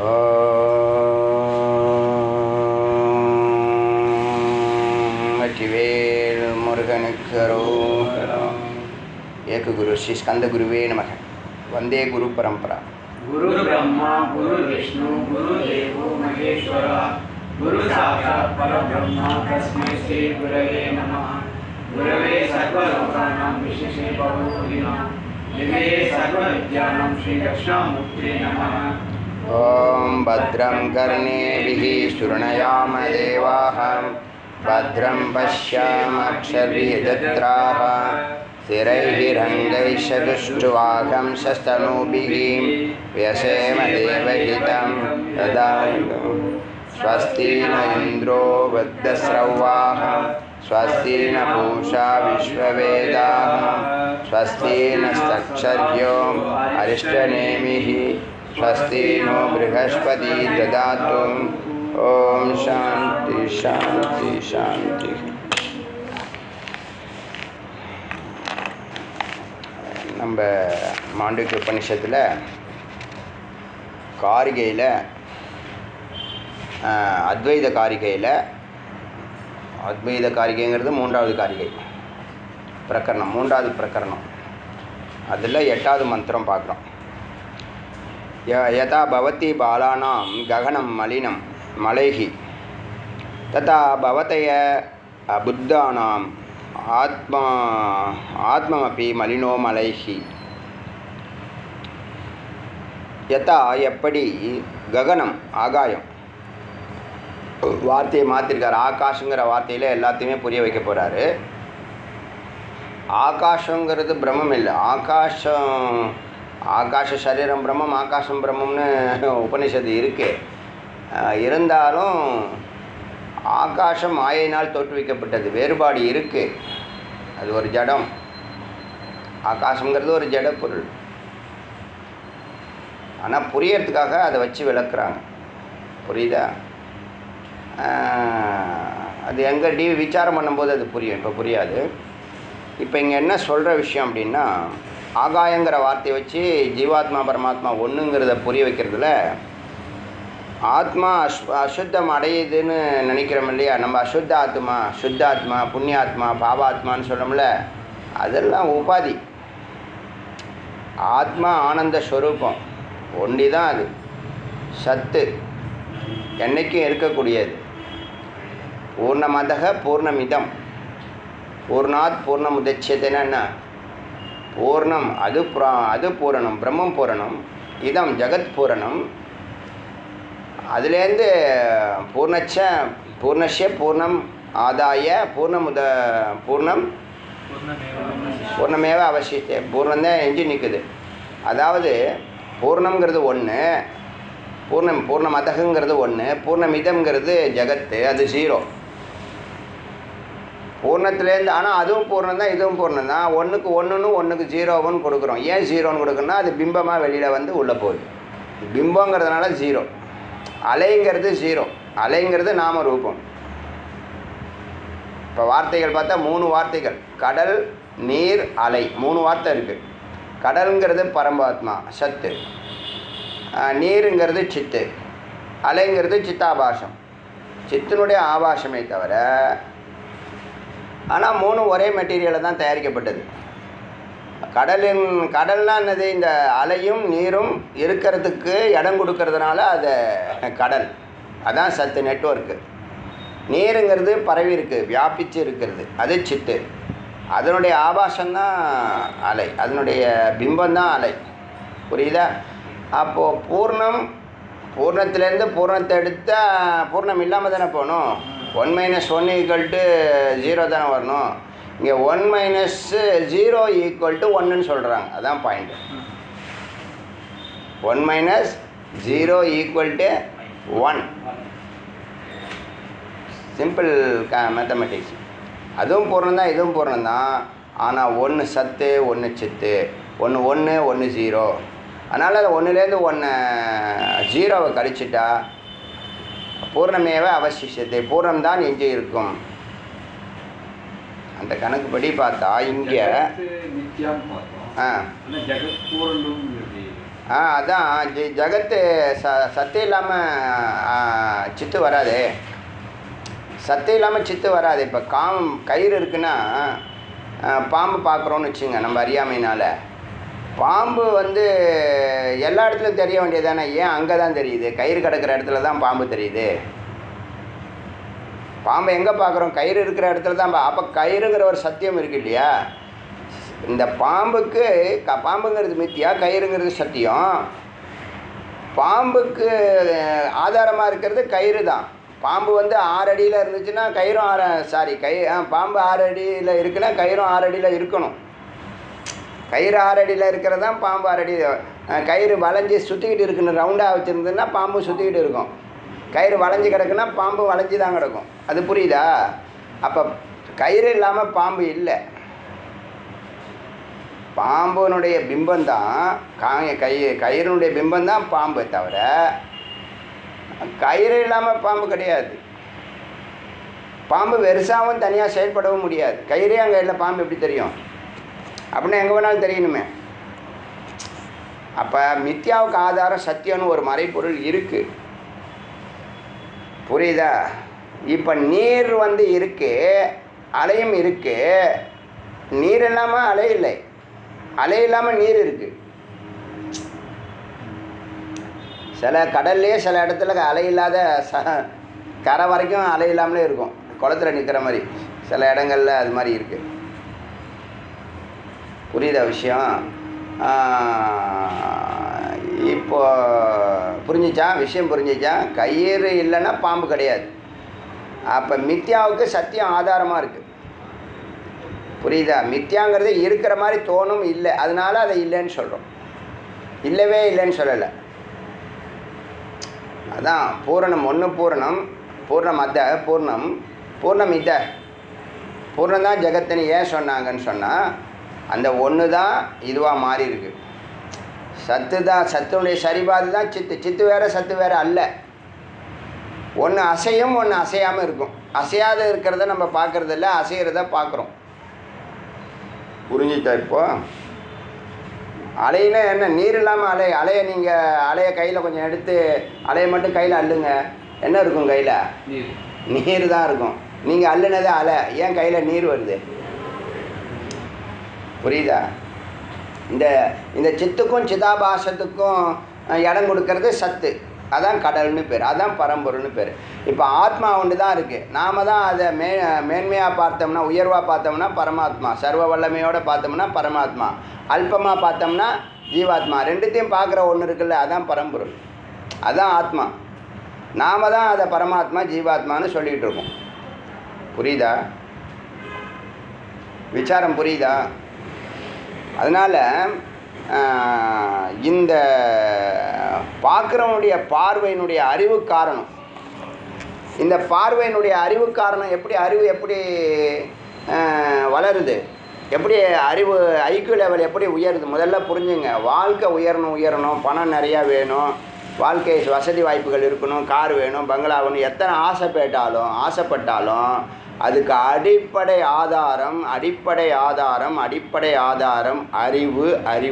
வெற்றிவேல் முருகனுக்கு அரோகரா. ஏக குரு ஸ்ரீ ஸ்கந்த குருவே நமக. வந்தே குரு பரம்பரா. गुरु ब्रह्मा गुरु विष्णु गुरु देवो महेश्वरा गुरु साक्षात् परब्रह्म तस्मै श्री गुरवे नमः. गुरवे सर्वलोकानां विशेषे भवभूतिनां निधये सर्वविद्यानां श्री दक्षिणामूर्ते नमः. ओम भद्रं कर्णेभिः शृणुयाम देवाः भद्रं पश्यामक्षभिर्यजत्राः स्थिरैरङ्गैश्चतुष्टुवाहं शस्तनूभिः व्यसेम देवहितं तदायुः. स्वस्ति न इन्द्रो वृद्धस्रवाः स्वस्ति न पूषा विश्ववेदाः स्वस्ति नस्तक्षर्यो अरिष्टनेमिः स्वस्ति नो बृहस्पति ददातु. ओम शांति शांति शांति. நம்ம மாண்டூக்கிய உபநிஷத்தில் காரிகையில் அத்வைத காரிகைங்கிறது மூன்றாவது காரிகை பிரகரணம், மூன்றாவது பிரகரணம். அதில் 8வது மந்திரம் பார்க்குறோம். யதா பவதி பாலானாம் ககனம் மலினம் மலைஹி ததா பவதய புத்தானாம் ஆத்மமபி மலினோ மலைஹி. யதா எப்படி, ககனம் ஆகாயம், வார்த்தையை மாற்றிருக்கார். ஆகாஷங்கிற வார்த்தையில் எல்லாத்தையுமே புரிய வைக்க போகிறாரு. ஆகாஷங்கிறது பிரம்மம் இல்லை. ஆகாஷ சரீரம் பிரம்மம், ஆகாசம் பிரம்மம்னு உபனிஷத்து இருக்குது. இருந்தாலும் ஆகாசம் மாயையினால் தோற்றுவிக்கப்பட்டது, வேறுபாடு இருக்குது. அது ஒரு ஜடம். ஆகாசங்கிறது ஒரு ஜட பொருள். ஆனால் புரியறதுக்காக அதை வச்சு விளக்குறாங்க. புரியுதா? அது எங்கே விசாரம் பண்ணும்போது அது புரியும், இப்போ புரியாது. இப்போ இங்கே என்ன சொல்கிற விஷயம் அப்படின்னா, ஆகாயங்கிற வார்த்தையை வச்சு ஜீவாத்மா பரமாத்மா ஒன்றுங்கிறத புரிய வைக்கிறதுல ஆத்மா அசுத்தம் அடையுதுன்னு நினைக்கிறோம் இல்லையா? நம்ம அசுத்த ஆத்மா, சுத்தாத்மா, புண்ணியாத்மா, பாவாத்மான்னு சொல்கிறோம்ல, அதெல்லாம் உபாதி. ஆத்மா ஆனந்த ஸ்வரூபம் ஒண்டி தான். அது சத்து, என்றைக்கும் இருக்கக்கூடியது. பூர்ணமதக பூர்ணமிதம் பூர்ணாத் பூர்ணமுதட்சியத்தைன்னா என்ன? பூர்ணம் அது பூரணம், பிரம்மம் பூரணம். இதம் ஜகத் பூரணம். அதுலேருந்து பூர்ணஸ்ய பூர்ணம் ஆதாய பூர்ணமேவ அவசியத்தை. பூர்ணம்தான் எஞ்சி நிற்குது. அதாவது பூர்ணம்ங்கிறது ஒன்று, பூர்ணமதகுங்கிறது ஒன்று, பூர்ணமிதம்ங்கிறது ஜகத்து, அது 0. பூர்ணத்துலேருந்து, ஆனால் அதுவும் பூர்ணம் தான், இதுவும் பூர்ணம் தான். ஒன்றுக்கு 1ன்னு ஒன்றுக்கு 0ன்னு கொடுக்குறோம். ஏன் 0ன்னு கொடுக்குறோன்னா, அது பிம்பமாக வெளியில் வந்து உள்ளே போகுது. பிம்பங்கிறதுனால 0. அலைங்கிறது 0. அலைங்கிறது நாம ரூபம். இப்போ வார்த்தைகள் பார்த்தா 3 வார்த்தைகள்: கடல், நீர், அலை. 3 வார்த்தை இருக்குது. கடல்ங்கிறது பரமாத்மா சத்து, நீருங்கிறது சித்து, அலைங்கிறது சித்தாபாசம், சித்தினுடைய ஆபாசமே தவிர. ஆனால் 3 ஒரே மெட்டீரியலை தான் தயாரிக்கப்பட்டது. கடல்னா என்னது? இந்த அலையும் நீரும் இருக்கிறதுக்கு இடம் கொடுக்கறதுனால அது கடல். அதான் சத்து, நெட்வொர்க்கு. நீருங்கிறது பரவி இருக்குது, வியாபிச்சு இருக்கிறது, அது சித்து. அதனுடைய ஆபாசம்தான் அலை, அதனுடைய பிம்பந்தான் அலை. புரியுதா? அப்போது பூர்ணத்துலேருந்து பூர்ணத்தை எடுத்தால் பூர்ணம் இல்லாமல் தானே போகணும். 1 - 1 = 0 தானே வரணும். இங்கே 1 - 0 = 1ன்னு சொல்கிறாங்க. அதான் பாயிண்ட்டு. 1 - 0 = 1. Simple mathematics. அதுவும் பூர்ணம் தான், இதுவும் பூர்ணம் தான். ஆனால் 1 சத்து, 1 சித்து, 1 1 1 0. அதனால் அது 1லேருந்து 1 0வை கழிச்சிட்டா பூர்ணமேவ அவசியத்தை, பூர்ணம்தான் எஞ்சி இருக்கும். அந்த கணக்குப்படி பார்த்தா இங்கே அதான் ஜகத்து சத்தியம் இல்லாமல் சித்து வராது. சத்தியம் இல்லாமல் சித்து வராது. இப்போ கயிறு இருக்குன்னா பாம்பு பார்க்குறோன்னு வச்சுங்க நம்ம அறியாமையினால். பாம்பு வந்து எல்லா இடத்துலையும் தெரிய வேண்டியது தானே, ஏன் அங்கே தான் தெரியுது? கயிறு கிடக்கிற இடத்துல தான் பாம்பு தெரியுது. பாம்பை எங்கே பார்க்குறோம்? கயிறு இருக்கிற இடத்துல தான். அப்போ கயிறுங்கிற ஒரு சத்தியம் இருக்குது இல்லையா? இந்த பாம்புக்கு பாம்புங்கிறது மித்தியா, கயிறுங்கிறது சத்தியம். பாம்புக்கு ஆதாரமாக இருக்கிறது கயிறு தான். பாம்பு வந்து 6 அடியில் இருந்துச்சுன்னா கயிறும் பாம்பு 6 அடியில் இருக்குன்னா கயிறும் 6 அடியில் இருக்கணும். கயிறு 6 அடியில் இருக்கிறது தான் பாம்பு 6 அடி. கயிறு வளைஞ்சி சுற்றிக்கிட்டு இருக்குன்னு ரவுண்டாக வச்சுருந்ததுன்னா பாம்பு சுற்றிக்கிட்டு இருக்கும். கயிறு வளைஞ்சி கிடக்குன்னா பாம்பு வளைஞ்சி தான் கிடக்கும். அது புரியுதா? அப்போ கயிறு இல்லாமல் பாம்பு இல்லை. பாம்புனுடைய பிம்பந்தான் கயிறுனுடைய பிம்பந்தான் பாம்பு தவிர கயிறு இல்லாமல் பாம்பு கிடையாது. பாம்பு வெறுசாகவும் தனியாக செயல்படவும் முடியாது. கயிறே அங்கே இல்லை, பாம்பு எப்படி தெரியும்? அப்படின்னா எங்கே வேணாலும் தெரியணுமே. அப்போ மித்யாவுக்கு ஆதாரம் சத்தியம்னு ஒரு மறைப்பொருள் இருக்குது. புரியுதா? இப்போ நீர் வந்து இருக்குது, அலையும் இருக்குது. நீர் இல்லாமல் அலை இல்லை, அலை இல்லாமல் நீர் இருக்குது. சில கடல்லையே சில இடத்துல அலை இல்லாத கரை வரைக்கும் அலை இல்லாமலே இருக்கும், குளத்தில் நிற்கிற மாதிரி. சில இடங்களில் அது மாதிரி இருக்குது. புரியுதா விஷயம்? இப்போ புரிஞ்சிச்சா? விஷயம் புரிஞ்சிச்சா? கயிறு இல்லைன்னா பாம்பு கிடையாது. அப்போ மித்யாவுக்கு சத்தியம் ஆதாரமாக இருக்குது. புரியுதா? மித்யாங்கிறது இருக்கிற மாதிரி தோணும், இல்லை, அதனால அதை இல்லைன்னு சொல்கிறோம். இல்லவே இல்லைன்னு சொல்லலை. அதான் பூரணம் ஒன்று, பூரணம் பூர்ணமத பூர்ணம் பூர்ணமித பூர்ணம் தான் ஜெகத்துன்னு ஏன் சொன்னாங்கன்னு சொன்னால், அந்த ஒன்று தான் இதுவாக மாறி இருக்கு. சத்து தான், சத்துடைய சரிபாதி தான் சித்து. சித்து வேறு சத்து வேறு அல்ல. ஒன்று அசையும், ஒன்று அசையாமல் இருக்கும். அசையாத இருக்கிறத நம்ம பார்க்குறதில்ல, அசைகிறத பார்க்குறோம். புரிஞ்சுட்டா? இப்போ அலையினா என்ன? நீர் இல்லாமல் அலையை நீங்கள் அலையை கையில் கொஞ்சம் எடுத்து அலையை மட்டும் கையில் அள்ளுங்க, என்ன இருக்கும் கையில்? நீர் தான் இருக்கும். நீங்கள் அள்ளுனதே அலை, ஏன் கையில் நீர் வருது? புரியுதா? இந்த சித்துக்கும் சிதாபாசத்துக்கும் இடம் கொடுக்கறது சத்து. அதான் கடல்னு பேர், அதான் பரம்பொருள்னு பேர். இப்போ ஆத்மா ஒன்று தான் இருக்குது. நாம் தான் அதை மேன்மையாக பார்த்தோம்னா, உயர்வாக பார்த்தோம்னா பரமாத்மா, சர்வ வல்லமையோடு பார்த்தோம்னா பரமாத்மா, அல்பமாக பார்த்தோம்னா ஜீவாத்மா. ரெண்டுத்தையும் பார்க்குற ஒன்று இருக்குல்ல, அதான் பரம்பொருள், அதான் ஆத்மா. நாம் தான் அதை பரமாத்மா ஜீவாத்மான்னு சொல்லிகிட்டு இருக்கோம். புரியுதா? விசாரம் புரியுதா? அதனால் இந்த பார்க்குறவனுடைய பார்வையினுடைய அறிவு காரணம். இந்த பார்வையினுடைய அறிவு காரணம் எப்படி, அறிவு எப்படி வளருது, எப்படி அறிவு ஐக்யூ லெவல் எப்படி உயருது? முதல்ல புரிஞ்சுங்க. வாழ்க்கை உயரணும், பணம் நிறையா வேணும், வாழ்க்கை வசதி வாய்ப்புகள் இருக்கணும், கார் வேணும், பங்களா வேணும், எத்தனை ஆசைப்பட்டாலும் அதுக்கு அடிப்படை ஆதாரம் அறிவு.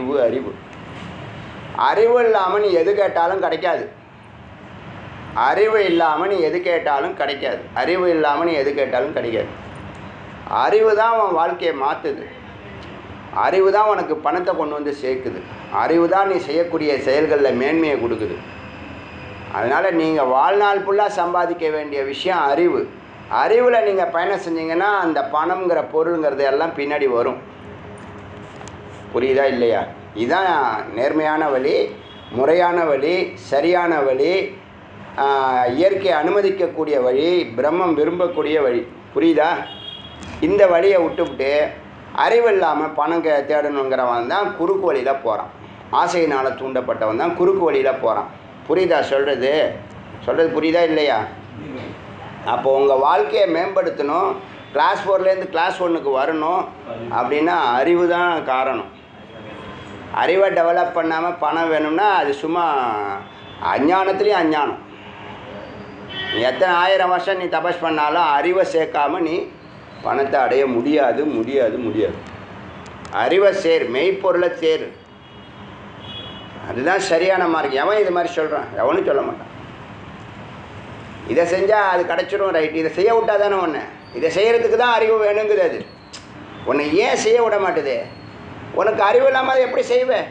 அறிவு இல்லாமல் நீ எது கேட்டாலும் கிடைக்காது. அறிவு இல்லாமல் நீ எது கேட்டாலும் கிடைக்காது. அறிவு தான் உன் வாழ்க்கையை மாற்றுது. அறிவு தான் உனக்கு பணத்தை கொண்டு வந்து சேர்க்குது. அறிவு தான் நீ செய்யக்கூடிய செயல்களில் மேன்மையை கொடுக்குது. அதனால் நீங்கள் வாழ்நாள் ஃபுல்லாக சம்பாதிக்க வேண்டிய விஷயம் அறிவு. அறிவில் நீங்கள் பயணம் செஞ்சீங்கன்னா அந்த பணம்ங்கிற பொருளுங்கிறது எல்லாம் பின்னாடி வரும். புரியுதா இல்லையா? இதுதான் நேர்மையான வழி, முறையான வழி, சரியான வழி, இயற்கையை அனுமதிக்கக்கூடிய வழி, பிரம்மம் விரும்பக்கூடிய வழி. புரியுதா? இந்த வழியை விட்டுவிட்டு அறிவு இல்லாமல் பணம் தேடணுங்கிறவன் தான் குறுக்கு வழியில் போகிறான். ஆசையினால் தூண்டப்பட்டவன் தான் குறுக்கு வழியில் போகிறான். புரியுதா? சொல்கிறது புரியுதா இல்லையா? அப்போ உங்கள் வாழ்க்கையை மேம்படுத்தணும், கிளாஸ் 4லேருந்து கிளாஸ் 1க்கு வரணும் அப்படின்னா அறிவு தான் காரணம். அறிவை டெவலப் பண்ணாமல் பணம் வேணும்னா அது சும்மா அஞ்ஞானத்துலேயும் அஞ்ஞானம். நீ எத்தனை 1000 வருஷம் நீ தபஸ் பண்ணாலும் அறிவை சேர்க்காமல் நீ பணத்தை அடைய முடியாது. அறிவை சேர், மெய்ப்பொருளை சேர். அதுதான் சரியான மார்க்கம். எவன் இது மாதிரி சொல்கிறான்? எவனும் சொல்ல மாட்டான். இதை செஞ்சால் அது கிடச்சிடும், ரைட்டு. இதை செய்ய விட்டா தானே ஒன்று. இதை செய்கிறதுக்கு தான் அறிவு வேணுங்குது. அது உன்னை ஏன் செய்ய விட மாட்டுது? உனக்கு அறிவு இல்லாமல் அதை எப்படி செய்வேன்?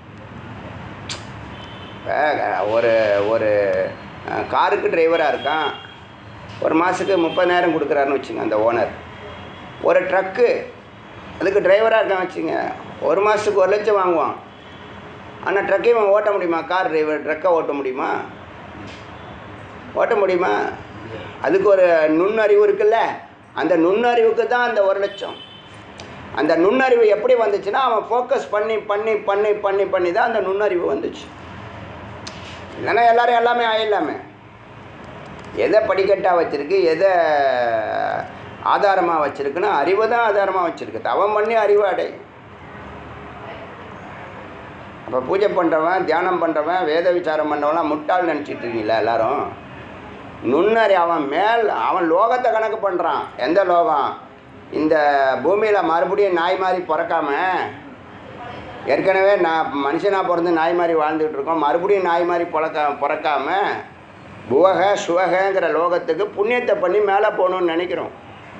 ஒரு ஒரு காருக்கு டிரைவராக இருக்கான், ஒரு மாதத்துக்கு 30,000 கொடுக்குறாருன்னு வச்சுங்க அந்த ஓனர். ஒரு ட்ரக்கு அதுக்கு டிரைவராக இருக்கான் வச்சுங்க, ஒரு மாதத்துக்கு 1 லட்சம் வாங்குவான். ஆனால் ட்ரக்கையும் அவன் ஓட்ட முடியுமா? கார் டிரைவர் ட்ரக்கை ஓட்ட முடியுமா? ஓட்ட முடியுமா? அதுக்கு ஒரு நுண்ணறிவு இருக்குல்ல, அந்த நுண்ணறிவுக்கு தான் அந்த 1 லட்சம். அந்த நுண்ணறிவு எப்படி வந்துச்சுன்னா அவன் ஃபோக்கஸ் பண்ணி பண்ணி பண்ணி பண்ணி பண்ணி தான் அந்த நுண்ணறிவு வந்துச்சு. இல்லைன்னா எல்லோரும் எல்லாமே ஆயிடலாமே. எதை படிக்கட்டாக வச்சுருக்கு, எதை ஆதாரமாக வச்சுருக்குன்னா அறிவு தான் ஆதாரமாக வச்சுருக்கு. தவம் பண்ணி அறிவு அடை. அப்போ பூஜை பண்ணுறவன், தியானம் பண்ணுறவன், வேத விசாரம் பண்ணுறவன்லாம் முட்டாள் நினச்சிட்டு இருக்கீங்களா எல்லோரும்? நுண்ணறி அவன் லோகத்தை கணக்கு பண்ணுறான். எந்த லோகம்? இந்த பூமியில் மறுபடியும் நாய் மாதிரி பிறக்காம, ஏற்கனவே மனுஷனாக பிறந்து நாய் மாதிரி வாழ்ந்துக்கிட்டு இருக்கோம், மறுபடியும் நாய் மாதிரி பிறக்காம புவக சுவகங்கிற லோகத்துக்கு புண்ணியத்தை பண்ணி மேலே போகணுன்னு நினைக்கிறோம்.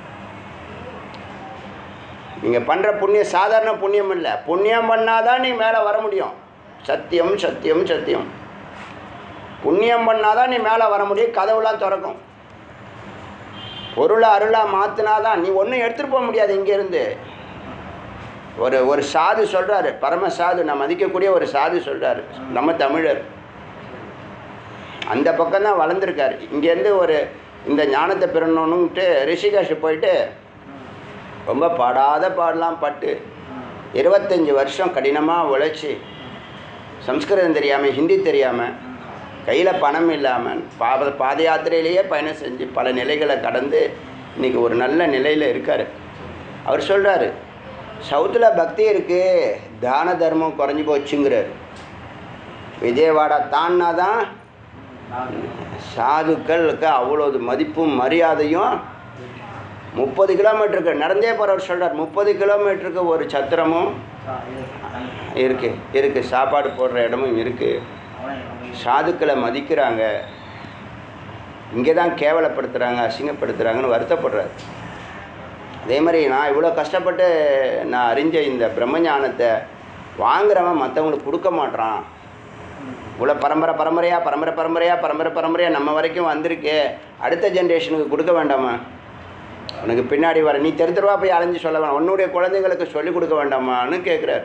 நீங்கள் பண்ணுற புண்ணியம் சாதாரண புண்ணியம் இல்லை. புண்ணியம் பண்ணாதான் நீ மேலே வர முடியும். சத்தியம் சத்தியம் சத்தியம். புண்ணியம் பண்ணாதான் நீ மேலே வர முடியும். கதவுலாம் திறக்கும். பொருளை அருளாக மாற்றினாதான். நீ ஒன்றும் எடுத்துகிட்டு போக முடியாது இங்கேருந்து. ஒரு சாது சொல்கிறாரு, பரம சாது, நான் மதிக்கக்கூடிய ஒரு சாது சொல்கிறாரு, நம்ம தமிழர். அந்த பக்கம்தான் வளர்ந்துருக்காரு. இங்கேருந்து இந்த ஞானத்தை பெறணுன்னுட்டு ரிஷிகேஷ் போயிட்டு ரொம்ப பாடலாம் பட்டு 25 வருஷம் கடினமாக உழைச்சி, சம்ஸ்கிருதம் தெரியாமல், ஹிந்தி தெரியாமல், கையில் பணம் இல்லாமல் பாத யாத்திரையிலேயே பயணம் செஞ்சு பல நிலைகளை கடந்து இன்றைக்கி ஒரு நல்ல நிலையில் இருக்கார். அவர் சொல்கிறாரு, சவுத்தில் பக்தி இருக்குது, தான தர்மம் குறைஞ்சி போச்சுங்கிறார். விஜயவாடா தான்னா தான் சாதுக்களுக்கு அவ்வளோது மதிப்பும் மரியாதையும். 30 கிலோமீட்டருக்கு நடந்தே போகிறவர் சொல்கிறார், 30 கிலோமீட்டருக்கு ஒரு சத்திரமும் இருக்குது, சாப்பாடு போடுற இடமும் இருக்குது. சாதுக்களை மதிக்கிறாங்க. இங்கே தான் கேவலப்படுத்துகிறாங்க, அசிங்கப்படுத்துகிறாங்கன்னு வருத்தப்படுறாரு. அதே மாதிரி நான் இவ்வளோ கஷ்டப்பட்டு நான் அறிஞ்ச இந்த பிரம்மஞானத்தை வாங்குறவன் மற்றவங்களுக்கு கொடுக்க மாட்றான். இவ்வளோ பரம்பரையாக நம்ம வரைக்கும் வந்திருக்கு, அடுத்த ஜென்ரேஷனுக்கு கொடுக்க வேண்டாமா? உனக்கு பின்னாடி வர நீ தெருவா போய் அலைஞ்சு சொல்ல வேண்டாம், உன்னுடைய குழந்தைங்களுக்கு சொல்லிக் கொடுக்க வேண்டாமான்னு கேட்குறாரு.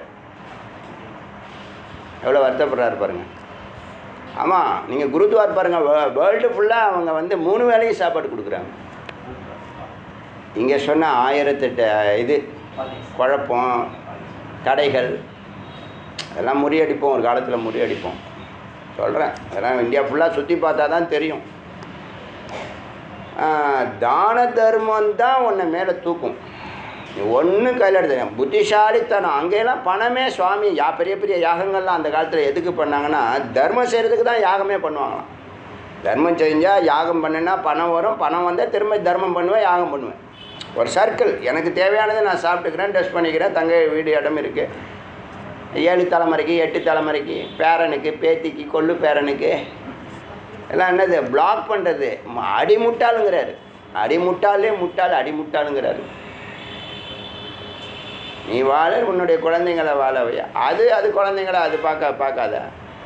எவ்வளோ வருத்தப்படுறாரு பாருங்கள். ஆமாம், நீங்கள் குருத்வார் பாருங்கள், வேர்ல்டு ஃபுல்லாக அவங்க 3 வேளையும் சாப்பாடு கொடுக்குறாங்க. இங்கே சொன்ன 1008 குழப்பம், தடைகள் அதெல்லாம் முறியடிப்போம். ஒரு காலத்தில் முறியடிப்போம். சொல்கிறேன், அதெல்லாம் இந்தியா ஃபுல்லாக சுற்றி பார்த்தா தான் தெரியும். தான தர்மம் தான் உன்னை மேலே தூக்கும். ஒன்றும் கையில் எடுத்து புத்திசாலித்தனம். அங்கெல்லாம் பணமே சுவாமி. பெரிய பெரிய யாகங்கள்லாம் அந்த காலத்தில் எதுக்கு பண்ணாங்கன்னா, தர்மம் செய்கிறதுக்கு தான் யாகமே பண்ணுவாங்களாம். தர்மம் செஞ்சால் யாகம் பண்ணுன்னா பணம் வரும், பணம் வந்தால் திரும்ப தர்மம் பண்ணுவேன், யாகம் பண்ணுவேன். ஒரு சர்க்கிள். எனக்கு தேவையானதை நான் சாப்பிட்டுக்கிறேன், ட்ரெஸ் பண்ணிக்கிறேன், தங்க வீடு இடம் இருக்குது. 7 தலைமுறைக்கு 8 தலைமுறைக்கு, பேரனுக்கு பேத்திக்கு கொள்ளு பேரனுக்கு எல்லாம் என்னது பிளாக் பண்ணுறது. அடிமுட்டாளுங்கிறாரு. அடிமுட்டாலே முட்டாள், அடிமுட்டாளுங்கிறாரு. நீ வாழ, உன்னுடைய குழந்தைங்களை வாழவையா? அது குழந்தைங்கள அது பார்க்காத.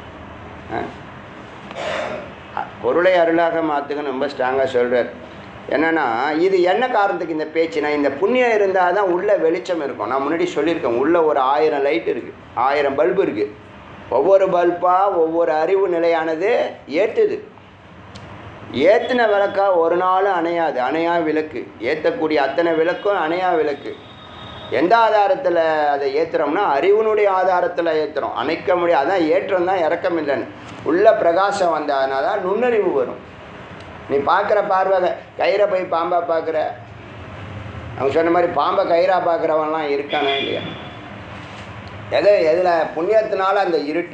பொருளை அருளாக மாற்றுக்கன்னு ரொம்ப ஸ்ட்ராங்காக சொல்கிறார். என்னென்னா, இது என்ன காரணத்துக்கு இந்த பேச்சுனா, இந்த புண்ணியம் இருந்தால் தான் உள்ள வெளிச்சம் இருக்கும். நான் முன்னாடி சொல்லியிருக்கேன், உள்ளே ஒரு 1000 லைட் இருக்குது, 1000 பல்பு இருக்குது. ஒவ்வொரு பல்பாக ஒவ்வொரு அறிவு நிலையானது ஏற்றுது. ஏற்றின விளக்கா ஒரு நாளும் அணையாது. அணையா விளக்கு. ஏற்றக்கூடிய அத்தனை விளக்கும் அணையா விளக்கு. எந்த ஆதாரத்தில் அதை ஏற்றுறோம்னா, அறிவுனுடைய ஆதாரத்தில் ஏற்றுறோம். அணைக்க முடியாது. அதான் ஏற்றம் தான் இறக்கம் இல்லைன்னு. உள்ள பிரகாசம் வந்ததுனால தான் நுண்ணறிவு வரும். நீ பார்க்குற பார்வை கயிறை போய் பாம்பாக பார்க்குற, அவங்க சொன்ன மாதிரி பாம்பை கயிறாக பார்க்குறவன்லாம் இருக்கானே இல்லையா? எதில் புண்ணியத்தினால அந்த இருட்டு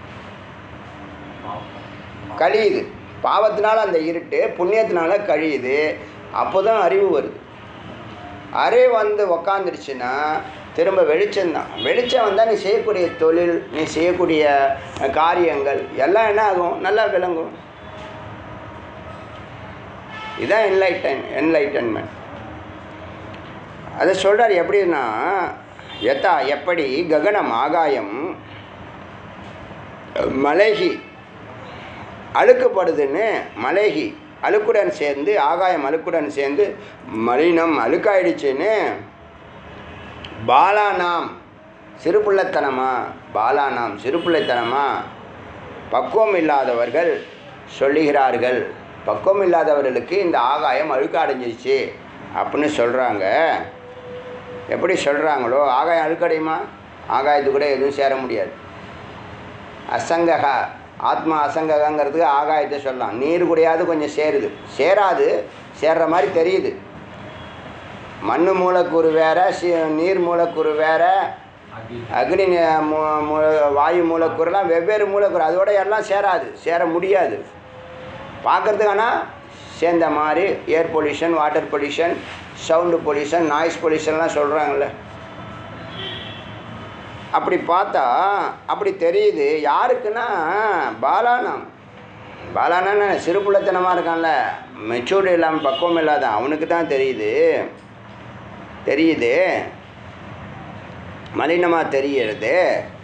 கழியுது, பாவத்தினால அந்த இருட்டு புண்ணியத்தினால கழியுது. அப்போ தான் அறிவு வருது. அறிவு உக்காந்துருச்சுன்னா திரும்ப வெளிச்சம்தான். வெளிச்சம் வந்தால் நீ செய்யக்கூடிய தொழில், நீ செய்யக்கூடிய காரியங்கள் எல்லாம் என்ன ஆகும்? நல்லா விளங்கும். இதுதான் என்லைட்டன்மெண்ட். அதை சொல்கிறார் எப்படின்னா, எப்படி ககனம் ஆகாயம் மலைகி அழுக்கப்படுதுன்னு, மலைகி அழுக்குடன் சேர்ந்து, ஆகாயம் அழுக்குடன் சேர்ந்து மலினம் அழுக்காயிடுச்சுன்னு பாலானாம் சிறுபிள்ளைத்தனமா பக்குவம் இல்லாதவர்கள் சொல்லுகிறார்கள். பக்குவம் இல்லாதவர்களுக்கு இந்த ஆகாயம் அழுக்கடைஞ்சிருச்சு அப்படின்னு சொல்கிறாங்க. எப்படி சொல்கிறாங்களோ, ஆகாயம் அழுக்கடையுமா? ஆகாயத்து கூட எதுவும் சேர முடியாது. அசங்ககா, ஆத்மா அசங்ககாங்கிறதுக்கு ஆகாயத்தை சொல்லலாம். நீர் கூடயாவது கொஞ்சம் சேராது, சேர்ற மாதிரி தெரியுது. மண் மூலக்கூறு வேறு, நீர் மூலக்கூறு வேறு, அக்னி வாயு மூலக்கூறுலாம் வெவ்வேறு மூலக்கூறு. அதோட எல்லாம் சேர முடியாது. பார்க்குறதுக்கு ஆனால் சேர்ந்த மாதிரி air pollution, water pollution, sound pollution, noise பொல்யூஷன்லாம் சொல்கிறாங்களே. அப்படி பார்த்தா அப்படி தெரியுது. யாருக்குன்னா பாலானா சிறுபுள்ளத்தனமாக இருக்கான்ல, மெச்சூர்டு இல்லாமல் பக்குவம் இல்லாத அவனுக்கு தான் தெரியுது மலினமாக தெரிகிறது.